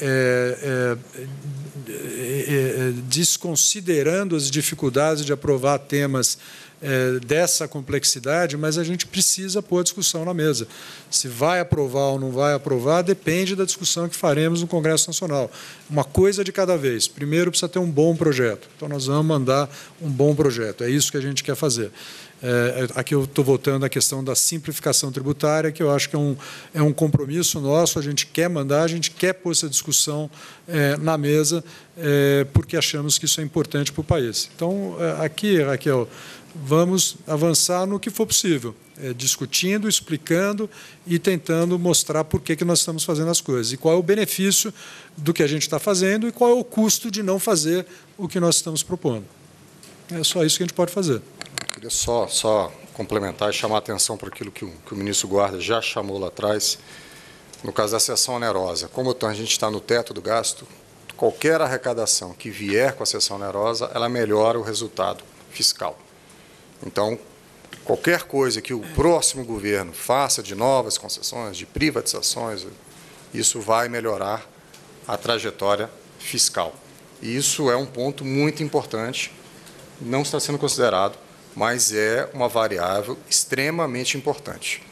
é, é, é, desconsiderando as dificuldades de aprovar temas é, dessa complexidade, mas a gente precisa pôr a discussão na mesa. Se vai aprovar ou não vai aprovar, depende da discussão que faremos no Congresso Nacional. Uma coisa de cada vez. Primeiro, precisa ter um bom projeto. Então, nós vamos mandar um bom projeto. É isso que a gente quer fazer. É, aqui eu estou voltando à questão da simplificação tributária, que eu acho que é um, é um compromisso nosso, a gente quer mandar, a gente quer pôr essa discussão é, na mesa, é, porque achamos que isso é importante para o país. Então, aqui, Raquel, vamos avançar no que for possível, é, discutindo, explicando e tentando mostrar por que, que nós estamos fazendo as coisas, e qual é o benefício do que a gente está fazendo e qual é o custo de não fazer o que nós estamos propondo. É só isso que a gente pode fazer. Queria só, só complementar e chamar a atenção para aquilo que o, que o ministro Guarda já chamou lá atrás, no caso da seção onerosa. Como a gente está no teto do gasto, qualquer arrecadação que vier com a seção onerosa, ela melhora o resultado fiscal. Então, qualquer coisa que o próximo governo faça de novas concessões, de privatizações, isso vai melhorar a trajetória fiscal. E isso é um ponto muito importante, não está sendo considerado, mas é uma variável extremamente importante.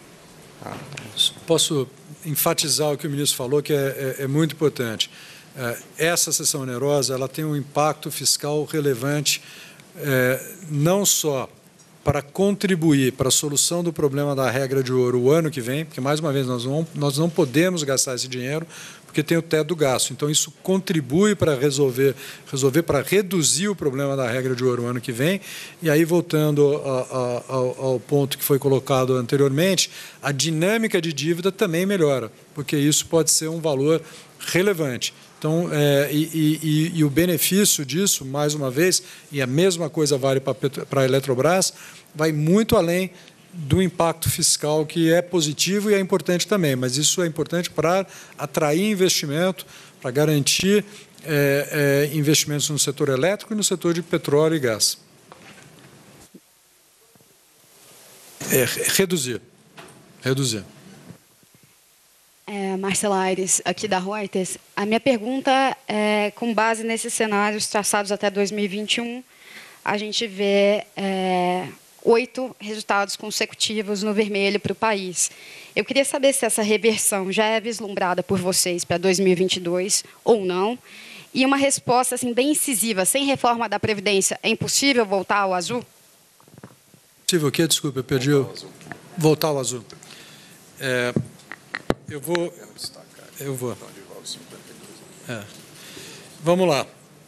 Posso enfatizar o que o ministro falou, que é, é, é muito importante. Essa seção onerosa ela tem um impacto fiscal relevante, é, não só para contribuir para a solução do problema da regra de ouro o ano que vem, porque, mais uma vez, nós não, nós não podemos gastar esse dinheiro, porque tem o teto do gasto. Então, isso contribui para resolver, resolver para reduzir o problema da regra de ouro o ano que vem. E aí, voltando a, a, ao, ao ponto que foi colocado anteriormente, a dinâmica de dívida também melhora, porque isso pode ser um valor relevante. Então, é, e, e, e o benefício disso, mais uma vez, e a mesma coisa vale para, para a Eletrobras, vai muito além do impacto fiscal, que é positivo e é importante também, mas isso é importante para atrair investimento, para garantir é, é, investimentos no setor elétrico e no setor de petróleo e gás. É, reduzir. Reduzir. É, Marcela Aires, aqui da Reuters. A minha pergunta é, com base nesses cenários traçados até dois mil e vinte e um, a gente vê é, oito resultados consecutivos no vermelho para o país. Eu queria saber se essa reversão já é vislumbrada por vocês para dois mil e vinte e dois ou não. E uma resposta assim, bem incisiva, sem reforma da Previdência, é impossível voltar ao azul? Possível o quê? Desculpa, eu perdi o... Voltar ao azul. É... Eu vou... Eu vou. É. Vamos lá.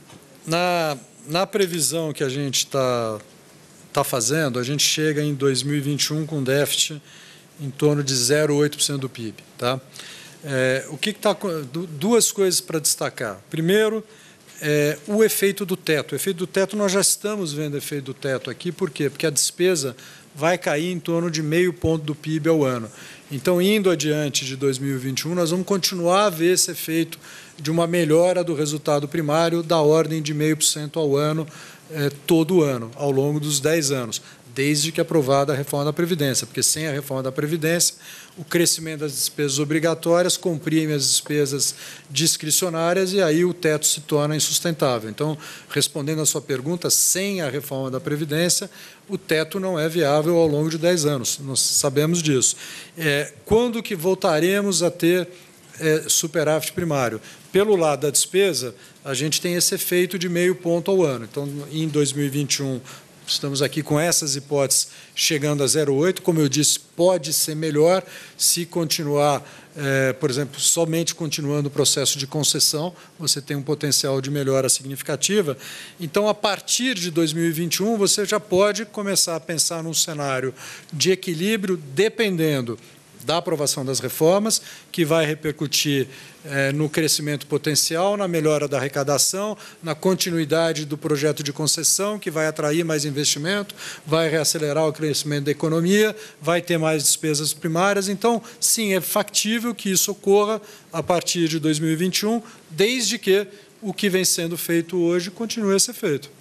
Na, na previsão que a gente está tá fazendo, a gente chega em dois mil e vinte e um com déficit em torno de zero vírgula oito por cento do P I B. Tá? É, o que está... Duas coisas para destacar. Primeiro, é, o efeito do teto. O efeito do teto, nós já estamos vendo o efeito do teto aqui. Por quê? Porque a despesa vai cair em torno de meio ponto do P I B ao ano. Então, indo adiante de dois mil e vinte e um, nós vamos continuar a ver esse efeito de uma melhora do resultado primário da ordem de meio por cento ao ano, eh, todo ano, ao longo dos dez anos, desde que aprovada a reforma da Previdência, porque sem a reforma da Previdência, o crescimento das despesas obrigatórias comprime as despesas discricionárias e aí o teto se torna insustentável. Então, respondendo à sua pergunta, sem a reforma da Previdência, o teto não é viável ao longo de dez anos, nós sabemos disso. É, quando que voltaremos a ter é, superávit primário? Pelo lado da despesa, a gente tem esse efeito de meio ponto ao ano. Então, em dois mil e vinte e um, estamos aqui com essas hipóteses chegando a zero vírgula oito. Como eu disse, pode ser melhor se continuar, é, por exemplo, somente continuando o processo de concessão, você tem um potencial de melhora significativa. Então, a partir de dois mil e vinte e um, você já pode começar a pensar num cenário de equilíbrio, dependendo da aprovação das reformas, que vai repercutir eh, no crescimento potencial, na melhora da arrecadação, na continuidade do projeto de concessão, que vai atrair mais investimento, vai reacelerar o crescimento da economia, vai ter mais despesas primárias. Então, sim, é factível que isso ocorra a partir de dois mil e vinte e um, desde que o que vem sendo feito hoje continue a ser feito.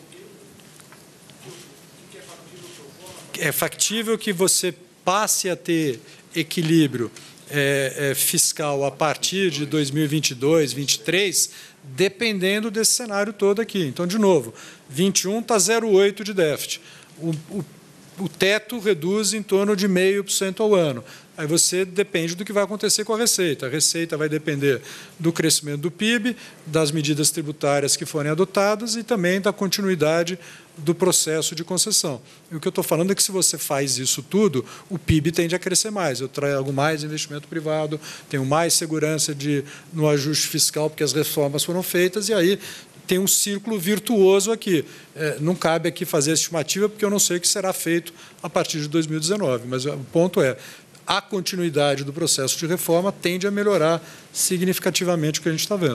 É factível que você passe a ter equilíbrio é, é, fiscal a partir de dois mil e vinte e dois, vinte e três, dependendo desse cenário todo aqui. Então, de novo, vinte e um está zero vírgula oito de déficit. O, o, o teto reduz em torno de zero vírgula cinco por cento ao ano. Aí você depende do que vai acontecer com a receita. A receita vai depender do crescimento do P I B, das medidas tributárias que forem adotadas e também da continuidade do processo de concessão. E o que eu estou falando é que, se você faz isso tudo, o P I B tende a crescer mais. Eu trago mais investimento privado, tenho mais segurança de, no ajuste fiscal, porque as reformas foram feitas, e aí tem um círculo virtuoso aqui. É, não cabe aqui fazer a estimativa, porque eu não sei o que será feito a partir de dois mil e dezenove. Mas o ponto é, a continuidade do processo de reforma tende a melhorar significativamente o que a gente está vendo.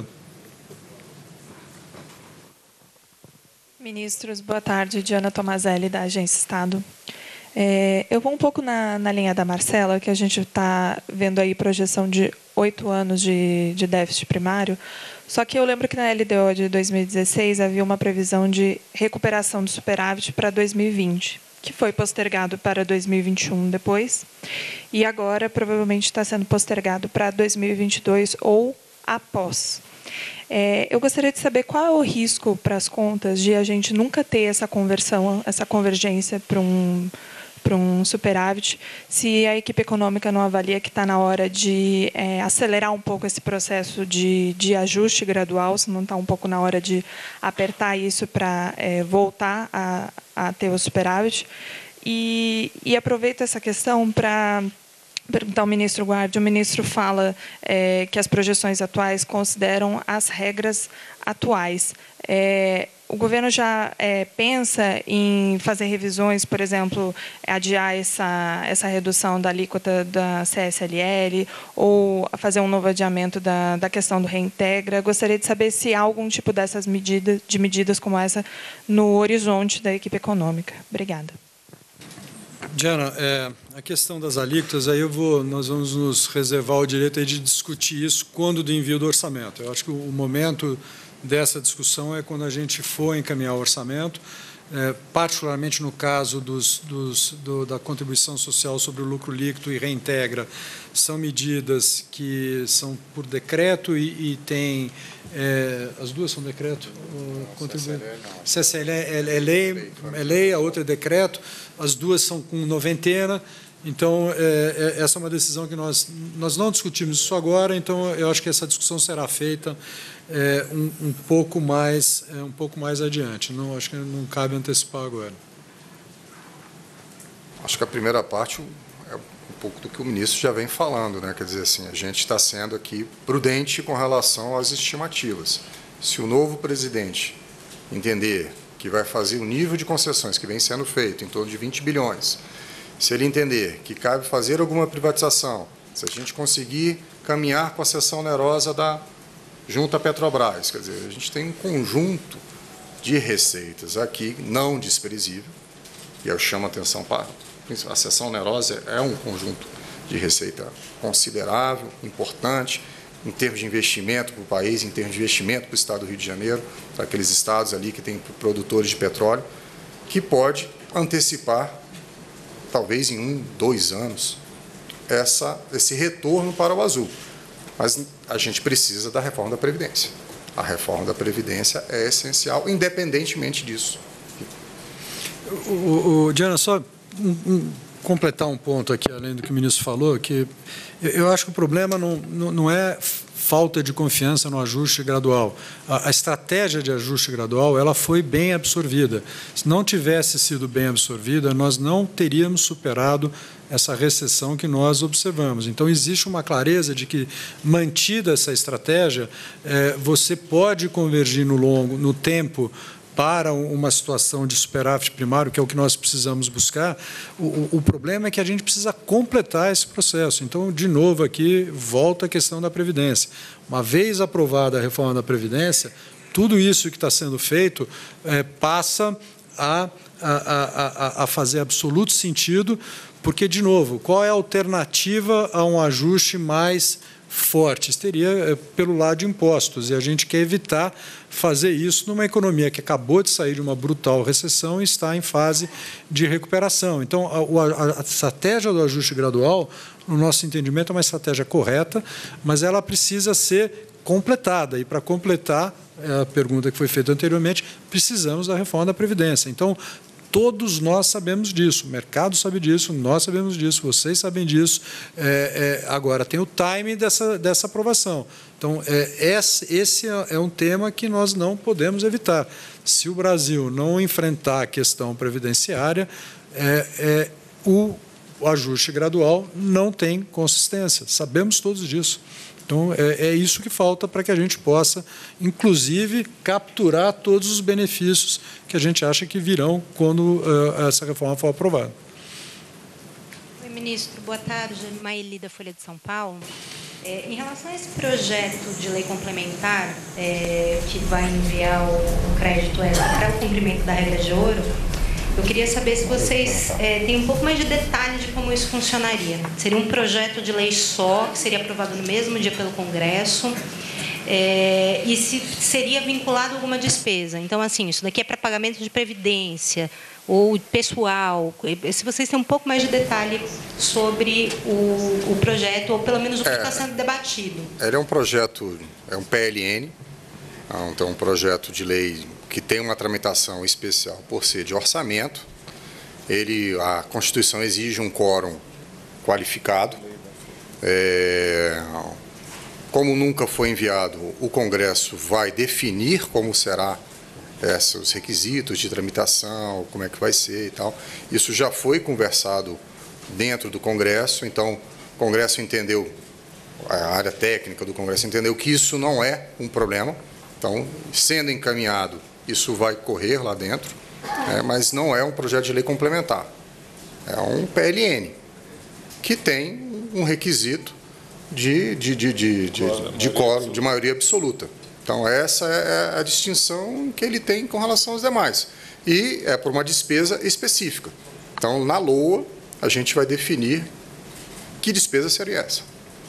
Ministros, boa tarde. Diana Tomazelli, da Agência Estado. É, eu vou um pouco na, na linha da Marcela, que a gente está vendo aí projeção de oito anos de, de déficit primário, só que eu lembro que na L D O de dois mil e dezesseis havia uma previsão de recuperação do superávit para dois mil e vinte, que foi postergado para dois mil e vinte e um depois, e agora provavelmente está sendo postergado para dois mil e vinte e dois ou após. É, eu gostaria de saber qual é o risco para as contas de a gente nunca ter essa conversão, essa convergência para um, para um superávit, se a equipe econômica não avalia que está na hora de é, acelerar um pouco esse processo de, de ajuste gradual, se não está um pouco na hora de apertar isso para é, voltar a, a ter o superávit. E, e aproveito essa questão para perguntar ao ministro Guardi. O ministro fala é, que as projeções atuais consideram as regras atuais. É, o governo já é, pensa em fazer revisões, por exemplo, adiar essa, essa redução da alíquota da C S L L ou fazer um novo adiamento da, da questão do reintegra? Gostaria de saber se há algum tipo dessas medidas, de medidas como essa no horizonte da equipe econômica. Obrigada. Diana, é, a questão das alíquotas, aí eu vou, nós vamos nos reservar o direito aí de discutir isso quando do envio do orçamento. Eu acho que o momento dessa discussão é quando a gente for encaminhar o orçamento, é, particularmente no caso dos, dos, do, da contribuição social sobre o lucro líquido e reintegra. São medidas que são por decreto e, e tem... É, as duas são decreto? C S L L é lei, é lei, a outra é decreto. As duas são com noventena. Então, é, é, essa é uma decisão que nós, nós não discutimos isso agora, então eu acho que essa discussão será feita é, um, um, pouco mais, é, um pouco mais adiante. Não, acho que não cabe antecipar agora. Acho que a primeira parte é um pouco do que o ministro já vem falando, né? Quer dizer, assim, a gente está sendo aqui prudente com relação às estimativas. Se o novo presidente entender que vai fazer o nível de concessões que vem sendo feito, em torno de vinte bilhões, se ele entender que cabe fazer alguma privatização, se a gente conseguir caminhar com a cessão onerosa da junto à Petrobras, quer dizer, a gente tem um conjunto de receitas aqui não desprezível, e eu chamo a atenção para a cessão onerosa é um conjunto de receita considerável, importante, em termos de investimento para o país, em termos de investimento para o estado do Rio de Janeiro, para aqueles estados ali que têm produtores de petróleo, que pode antecipar, talvez em um, dois anos, essa, esse retorno para o azul. Mas a gente precisa da reforma da Previdência. A reforma da Previdência é essencial, independentemente disso. O, o, o Diana, só um, um, completar um ponto aqui, além do que o ministro falou, que eu, eu acho que o problema não, não, não é falta de confiança no ajuste gradual. A, a estratégia de ajuste gradual ela foi bem absorvida. Se não tivesse sido bem absorvida, nós não teríamos superado essa recessão que nós observamos. Então, existe uma clareza de que, mantida essa estratégia, eh, você pode convergir no longo, no tempo, para uma situação de superávit primário, que é o que nós precisamos buscar. O, o problema é que a gente precisa completar esse processo. Então, de novo, aqui, volta a questão da Previdência. Uma vez aprovada a reforma da Previdência, tudo isso que está sendo feito eh, passa a, a, a, a fazer absoluto sentido, porque, de novo, qual é a alternativa a um ajuste mais forte? Teria pelo lado de impostos, e a gente quer evitar fazer isso numa economia que acabou de sair de uma brutal recessão e está em fase de recuperação. Então, a, a estratégia do ajuste gradual, no nosso entendimento, é uma estratégia correta, mas ela precisa ser completada, e para completar, a pergunta que foi feita anteriormente, precisamos da reforma da Previdência. Então, todos nós sabemos disso, o mercado sabe disso, nós sabemos disso, vocês sabem disso. É, é, agora, tem o timing dessa, dessa aprovação. Então, é, esse, esse é um tema que nós não podemos evitar. Se o Brasil não enfrentar a questão previdenciária, é, é, o, o ajuste gradual não tem consistência, sabemos todos disso. Então, é, é isso que falta para que a gente possa, inclusive, capturar todos os benefícios que a gente acha que virão quando uh, essa reforma for aprovada. Oi, ministro. Boa tarde. Maeli, da Folha de São Paulo. É, em relação a esse projeto de lei complementar, é, que vai enviar o, o crédito extra para o cumprimento da regra de ouro, eu queria saber se vocês é, têm um pouco mais de detalhe de como isso funcionaria. Seria um projeto de lei só, que seria aprovado no mesmo dia pelo Congresso, é, e se seria vinculado a alguma despesa. Então, assim, isso daqui é para pagamento de previdência ou pessoal. Se vocês têm um pouco mais de detalhe sobre o, o projeto, ou pelo menos o que é, está sendo debatido. Ele é um projeto, é um P L N, então um projeto de lei que tem uma tramitação especial por ser de orçamento. Ele, a Constituição exige um quórum qualificado. É, como nunca foi enviado, o Congresso vai definir como será essa, os requisitos de tramitação, como é que vai ser e tal. Isso já foi conversado dentro do Congresso, então o Congresso entendeu, a área técnica do Congresso entendeu que isso não é um problema. Então, sendo encaminhado, isso vai correr lá dentro, é, mas não é um projeto de lei complementar. É um P L N, que tem um requisito de, de, de, de, de, de quórum, de maioria absoluta. Então, essa é a distinção que ele tem com relação aos demais. E é por uma despesa específica. Então, na L O A, a gente vai definir que despesa seria essa.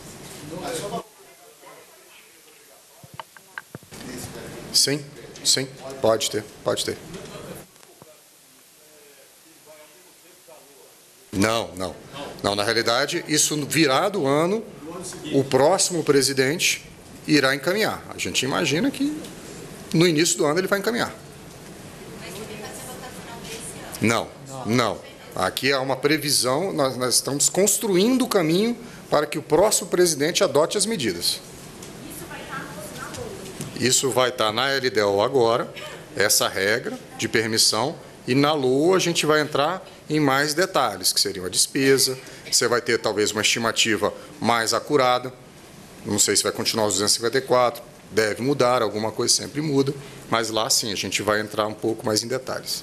Sim, sim, pode ter, pode ter. Não, não. Não, na realidade, isso virado o ano, o próximo presidente irá encaminhar. A gente imagina que no início do ano ele vai encaminhar. Não, não. Aqui há uma previsão, nós, nós estamos construindo o caminho para que o próximo presidente adote as medidas. Isso vai estar na L D O agora, essa regra de permissão, e na L O A a gente vai entrar em mais detalhes, que seriam a despesa, você vai ter talvez uma estimativa mais acurada, não sei se vai continuar os duzentos e cinquenta e quatro, deve mudar, alguma coisa sempre muda, Mas lá, sim, a gente vai entrar um pouco mais em detalhes.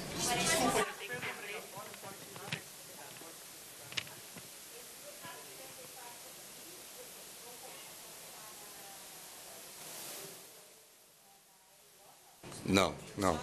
Não, não.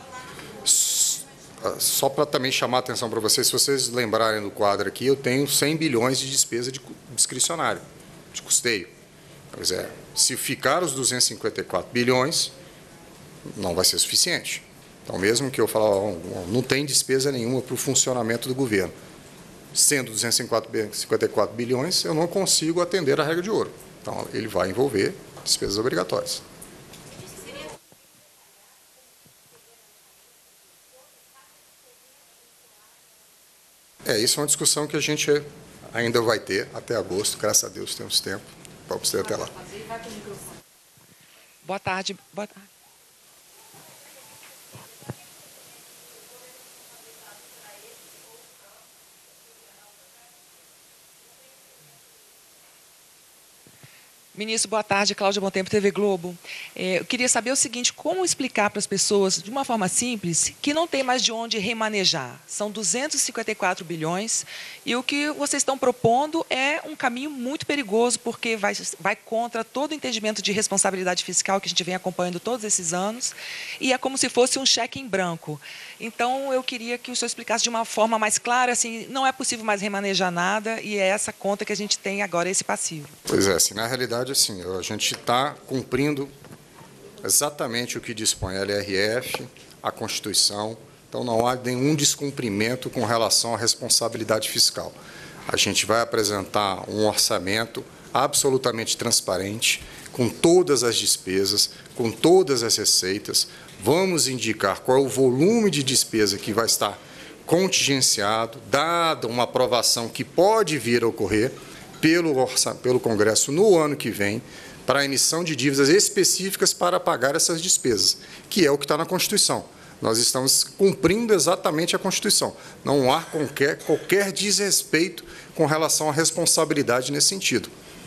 Só para também chamar a atenção para vocês, se vocês lembrarem do quadro aqui, eu tenho cem bilhões de despesa de discricionário, de custeio. Pois é, se ficar os duzentos e cinquenta e quatro bilhões, não vai ser suficiente. Então, mesmo que eu fale, oh, não tem despesa nenhuma para o funcionamento do governo, sendo duzentos e cinquenta e quatro bilhões, eu não consigo atender a regra de ouro. Então, ele vai envolver despesas obrigatórias. É, isso é uma discussão que a gente ainda vai ter até agosto, graças a Deus temos tempo, vamos ter até lá. Boa tarde. Boa tarde. Ministro, boa tarde. Cláudia Bontempo, T V Globo. É, eu queria saber o seguinte, como explicar para as pessoas, de uma forma simples, que não tem mais de onde remanejar. São duzentos e cinquenta e quatro bilhões e o que vocês estão propondo é um caminho muito perigoso, porque vai, vai contra todo o entendimento de responsabilidade fiscal que a gente vem acompanhando todos esses anos e é como se fosse um cheque em branco. Então, eu queria que o senhor explicasse de uma forma mais clara, assim, não é possível mais remanejar nada e é essa conta que a gente tem agora, esse passivo. Pois é, assim, na realidade, assim, a gente está cumprindo exatamente o que dispõe a L R F, a Constituição, então não há nenhum descumprimento com relação à responsabilidade fiscal. A gente vai apresentar um orçamento absolutamente transparente, com todas as despesas, com todas as receitas, vamos indicar qual é o volume de despesa que vai estar contingenciado, dada uma aprovação que pode vir a ocorrer pelo, pelo Congresso no ano que vem, para a emissão de dívidas específicas para pagar essas despesas, que é o que está na Constituição. Nós estamos cumprindo exatamente a Constituição. Não há qualquer, qualquer desrespeito com relação à responsabilidade nesse sentido.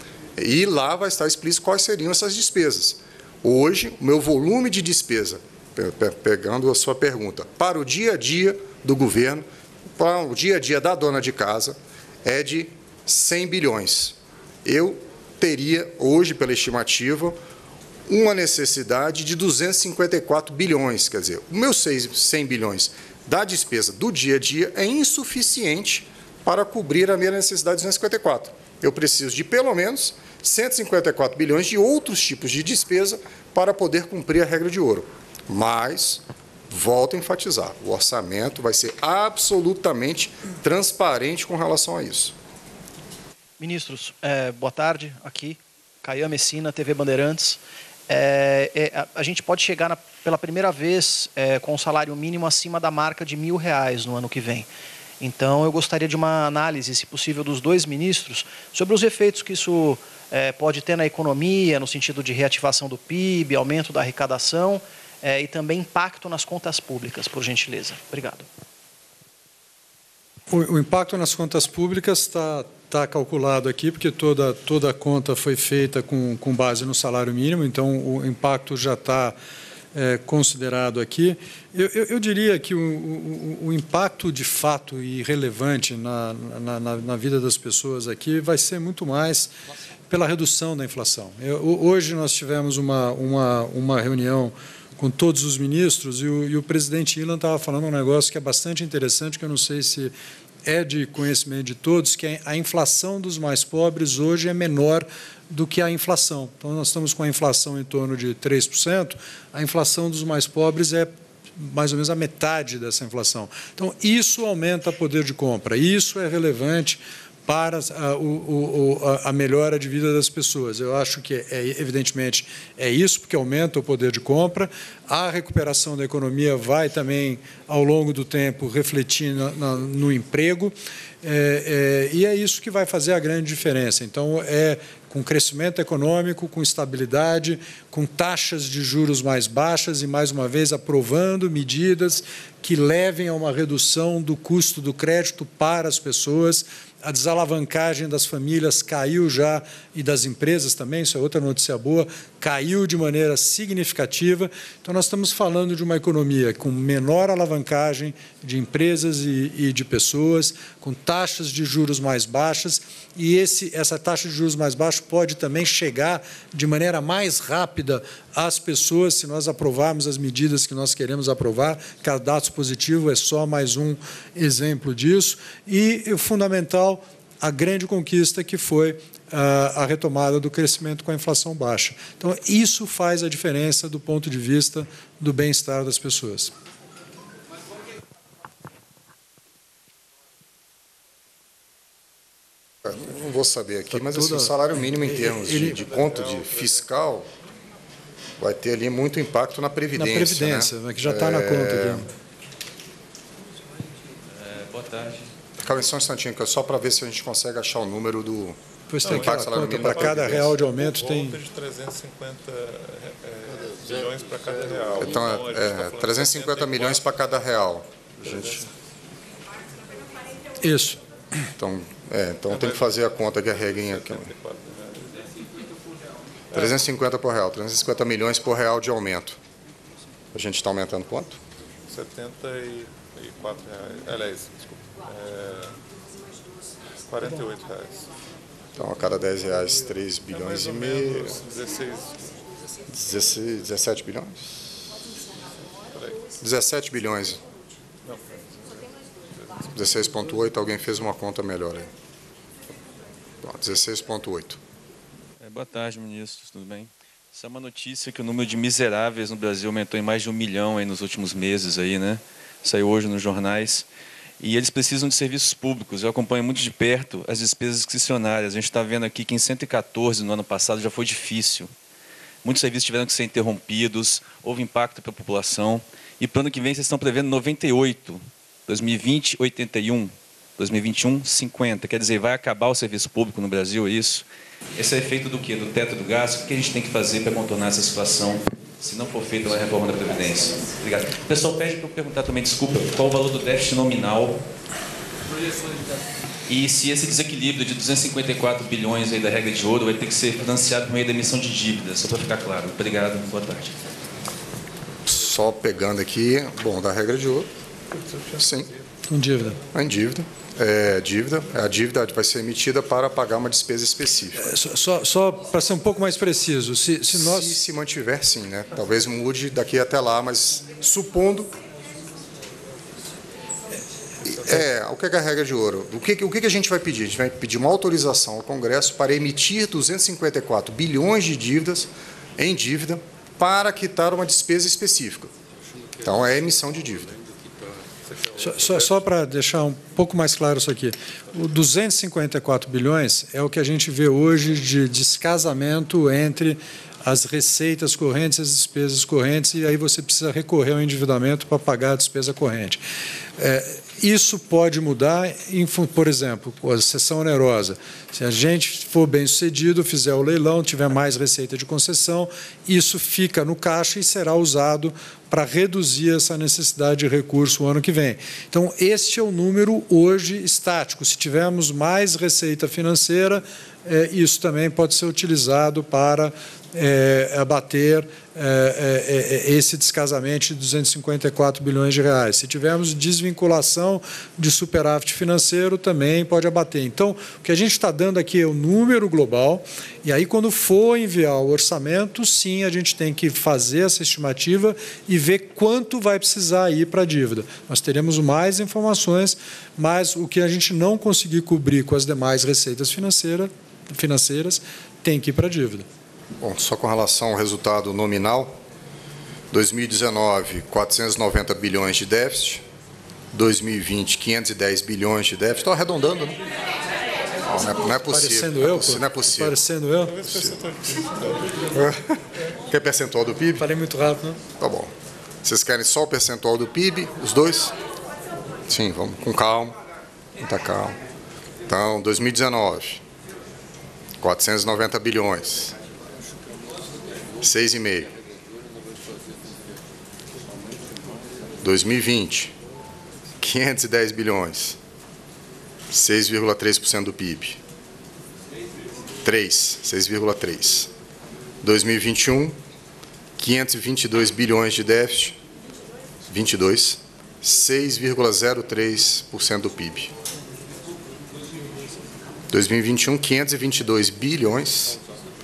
E lá vai estar explícito quais seriam essas despesas. Hoje, o meu volume de despesa, pegando a sua pergunta, para o dia a dia do governo, para o dia a dia da dona de casa, é de cem bilhões. Eu teria, hoje, pela estimativa, uma necessidade de duzentos e cinquenta e quatro bilhões. Quer dizer, o meu cem bilhões da despesa do dia a dia é insuficiente para cobrir a minha necessidade de duzentos e cinquenta e quatro. Eu preciso de, pelo menos, cento e cinquenta e quatro bilhões de outros tipos de despesa para poder cumprir a regra de ouro. Mas, volto a enfatizar, o orçamento vai ser absolutamente transparente com relação a isso. Ministros, é, boa tarde, aqui, Caian Messina, T V Bandeirantes. É, é, a, a gente pode chegar na, pela primeira vez é, com um salário mínimo acima da marca de mil reais no ano que vem. Então, eu gostaria de uma análise, se possível, dos dois ministros sobre os efeitos que isso é, pode ter na economia, no sentido de reativação do P I B, aumento da arrecadação é, e também impacto nas contas públicas, por gentileza. Obrigado. O, o impacto nas contas públicas está tá calculado aqui, porque toda, toda a conta foi feita com, com base no salário mínimo, então o impacto já está é, considerado aqui. Eu, eu, eu diria que o, o, o impacto de fato e relevante na, na, na, na vida das pessoas aqui vai ser muito mais pela redução da inflação. Eu, hoje nós tivemos uma, uma, uma reunião com todos os ministros e o, e o presidente Ilan estava falando um negócio que é bastante interessante, que eu não sei se é de conhecimento de todos, que a inflação dos mais pobres hoje é menor do que a inflação. Então, nós estamos com a inflação em torno de três por cento, a inflação dos mais pobres é mais ou menos a metade dessa inflação. Então, isso aumenta o poder de compra, isso é relevante para a, o, a, a melhora de vida das pessoas. Eu acho que, é, evidentemente, é isso, porque aumenta o poder de compra. A recuperação da economia vai também, ao longo do tempo, refletir na, na, no emprego, é, é, e é isso que vai fazer a grande diferença. Então, é com crescimento econômico, com estabilidade, com taxas de juros mais baixas e, mais uma vez, aprovando medidas que levem a uma redução do custo do crédito para as pessoas. A desalavancagem das famílias caiu já, e das empresas também, isso é outra notícia boa, caiu de maneira significativa. Então, nós estamos falando de uma economia com menor alavancagem de empresas e, e de pessoas, com taxas de juros mais baixas, e esse, essa taxa de juros mais baixa pode também chegar de maneira mais rápida às pessoas, se nós aprovarmos as medidas que nós queremos aprovar. Cadastro positivo é só mais um exemplo disso. E, o fundamental, a grande conquista que foi a, a retomada do crescimento com a inflação baixa. Então, isso faz a diferença do ponto de vista do bem-estar das pessoas. Não vou saber aqui, mas assim, o salário mínimo em termos de, de conto de fiscal vai ter ali muito impacto na Previdência. Na Previdência, né? Que já está é... na conta aqui. É, boa tarde. Calma só um instantinho, que é só para ver se a gente consegue achar o número do, pois do tem impacto salário mínimo. Para cada real de aumento tem... de trezentos e cinquenta bilhões para cada real. Então, é, é trezentos e cinquenta milhões para cada real. Gente... Isso. Então, é, então tem que fazer a conta que a regrinha aqui. trezentos e cinquenta por real, trezentos e cinquenta milhões por real de aumento. A gente está aumentando quanto? setenta e quatro reais. Aliás, desculpa. É, quarenta e oito reais. Então, a cada dez reais, três bilhões e meio. dezesseis. dezesseis, dezessete bilhões? dezessete bilhões. Não. dezesseis vírgula oito, alguém fez uma conta melhor aí. dezesseis vírgula oito. É, boa tarde, ministros, tudo bem? Essa é uma notícia que o número de miseráveis no Brasil aumentou em mais de um milhão aí nos últimos meses, aí, né? Saiu hoje nos jornais. E eles precisam de serviços públicos. Eu acompanho muito de perto as despesas discricionárias. A gente está vendo aqui que em cento e quatorze, no ano passado, já foi difícil. Muitos serviços tiveram que ser interrompidos, houve impacto para a população. E para o ano que vem, vocês estão prevendo noventa e oito. dois mil e vinte, oitenta e um. dois mil e vinte e um, cinquenta. Quer dizer, vai acabar o serviço público no Brasil, é isso? Esse é efeito do quê? Do teto do gasto? O que a gente tem que fazer para contornar essa situação, se não for feita uma reforma da Previdência? Obrigado. O pessoal pede para eu perguntar também, desculpa, qual o valor do déficit nominal e se esse desequilíbrio de duzentos e cinquenta e quatro bilhões aí da regra de ouro vai ter que ser financiado por meio da emissão de dívidas, só para ficar claro. Obrigado, boa tarde. Só pegando aqui, bom, da regra de ouro, sim. Em dívida. Em dívida. É, dívida, a dívida vai ser emitida para pagar uma despesa específica. É, só só, só para ser um pouco mais preciso, se, se nós... Se se mantiver, sim, né? Talvez mude daqui até lá, mas supondo... É, o que é a regra de ouro? O que, o que a gente vai pedir? A gente vai pedir uma autorização ao Congresso para emitir duzentos e cinquenta e quatro bilhões de dívidas em dívida para quitar uma despesa específica. Então, é emissão de dívida. Só, só, só para deixar um pouco mais claro isso aqui, o duzentos e cinquenta e quatro bilhões é o que a gente vê hoje de descasamento entre as receitas correntes e as despesas correntes, e aí você precisa recorrer ao endividamento para pagar a despesa corrente. É, isso pode mudar, em, por exemplo, a cessão onerosa. Se a gente for bem sucedido, fizer o leilão, tiver mais receita de concessão, isso fica no caixa e será usado para reduzir essa necessidade de recurso o ano que vem. Então, este é o número hoje estático. Se tivermos mais receita financeira, é, isso também pode ser utilizado para é, abater é, é, esse descasamento de duzentos e cinquenta e quatro bilhões de reais. Se tivermos desvinculação de superávit financeiro, também pode abater. Então, o que a gente está dando aqui é o número global, e aí, quando for enviar o orçamento, sim, a gente tem que fazer essa estimativa e ver quanto vai precisar ir para a dívida. Nós teremos mais informações, mas o que a gente não conseguir cobrir com as demais receitas financeiras, financeiras tem que ir para a dívida. Bom, só com relação ao resultado nominal, dois mil e dezenove, quatrocentos e noventa bilhões de déficit, dois mil e vinte, quinhentos e dez bilhões de déficit. Estou arredondando, né? Não, não é possível. Parecendo eu, pô? Não é possível. Parecendo eu. Quer percentual do P I B? Falei muito rápido, né? Tá bom. Vocês querem só o percentual do P I B, os dois? Sim, vamos com calma. Muita calma. Então, dois mil e dezenove, quatrocentos e noventa bilhões, seis vírgula cinco. dois mil e vinte, quinhentos e dez bilhões, seis vírgula três por cento do P I B. três, seis vírgula três. dois mil e vinte e um, quinhentos e vinte e dois bilhões de déficit, vinte e dois, seis vírgula zero três por cento do P I B. dois mil e vinte e um, quinhentos e vinte e dois bilhões,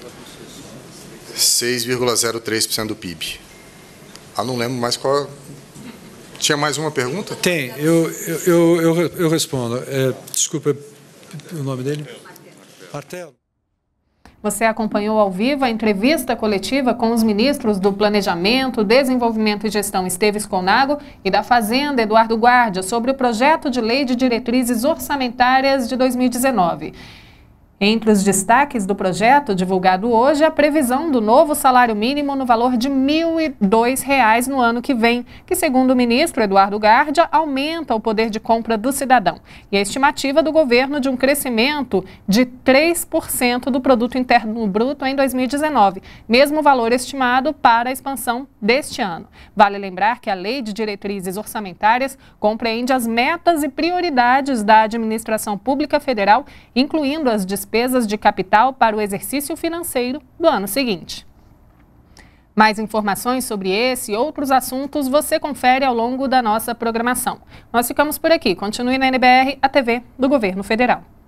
seis vírgula zero três por cento do P I B. Ah, não lembro mais qual... Tinha mais uma pergunta? Tem, eu, eu, eu, eu, eu respondo. É, desculpa, o nome dele? Martelo. Você acompanhou ao vivo a entrevista coletiva com os ministros do Planejamento, Desenvolvimento e Gestão, Esteves Conago, e da Fazenda, Eduardo Guardia, sobre o projeto de lei de diretrizes orçamentárias de dois mil e dezenove. Entre os destaques do projeto, divulgado hoje, a previsão do novo salário mínimo no valor de mil e dois reais no ano que vem, que, segundo o ministro Eduardo Guardia, aumenta o poder de compra do cidadão. E a estimativa do governo de um crescimento de três por cento do produto interno bruto em dois mil e dezenove, mesmo valor estimado para a expansão deste ano. Vale lembrar que a Lei de Diretrizes Orçamentárias compreende as metas e prioridades da administração pública federal, incluindo as despesas despesas de capital para o exercício financeiro do ano seguinte. Mais informações sobre esse e outros assuntos você confere ao longo da nossa programação. Nós ficamos por aqui. Continue na N B R, a T V do Governo Federal.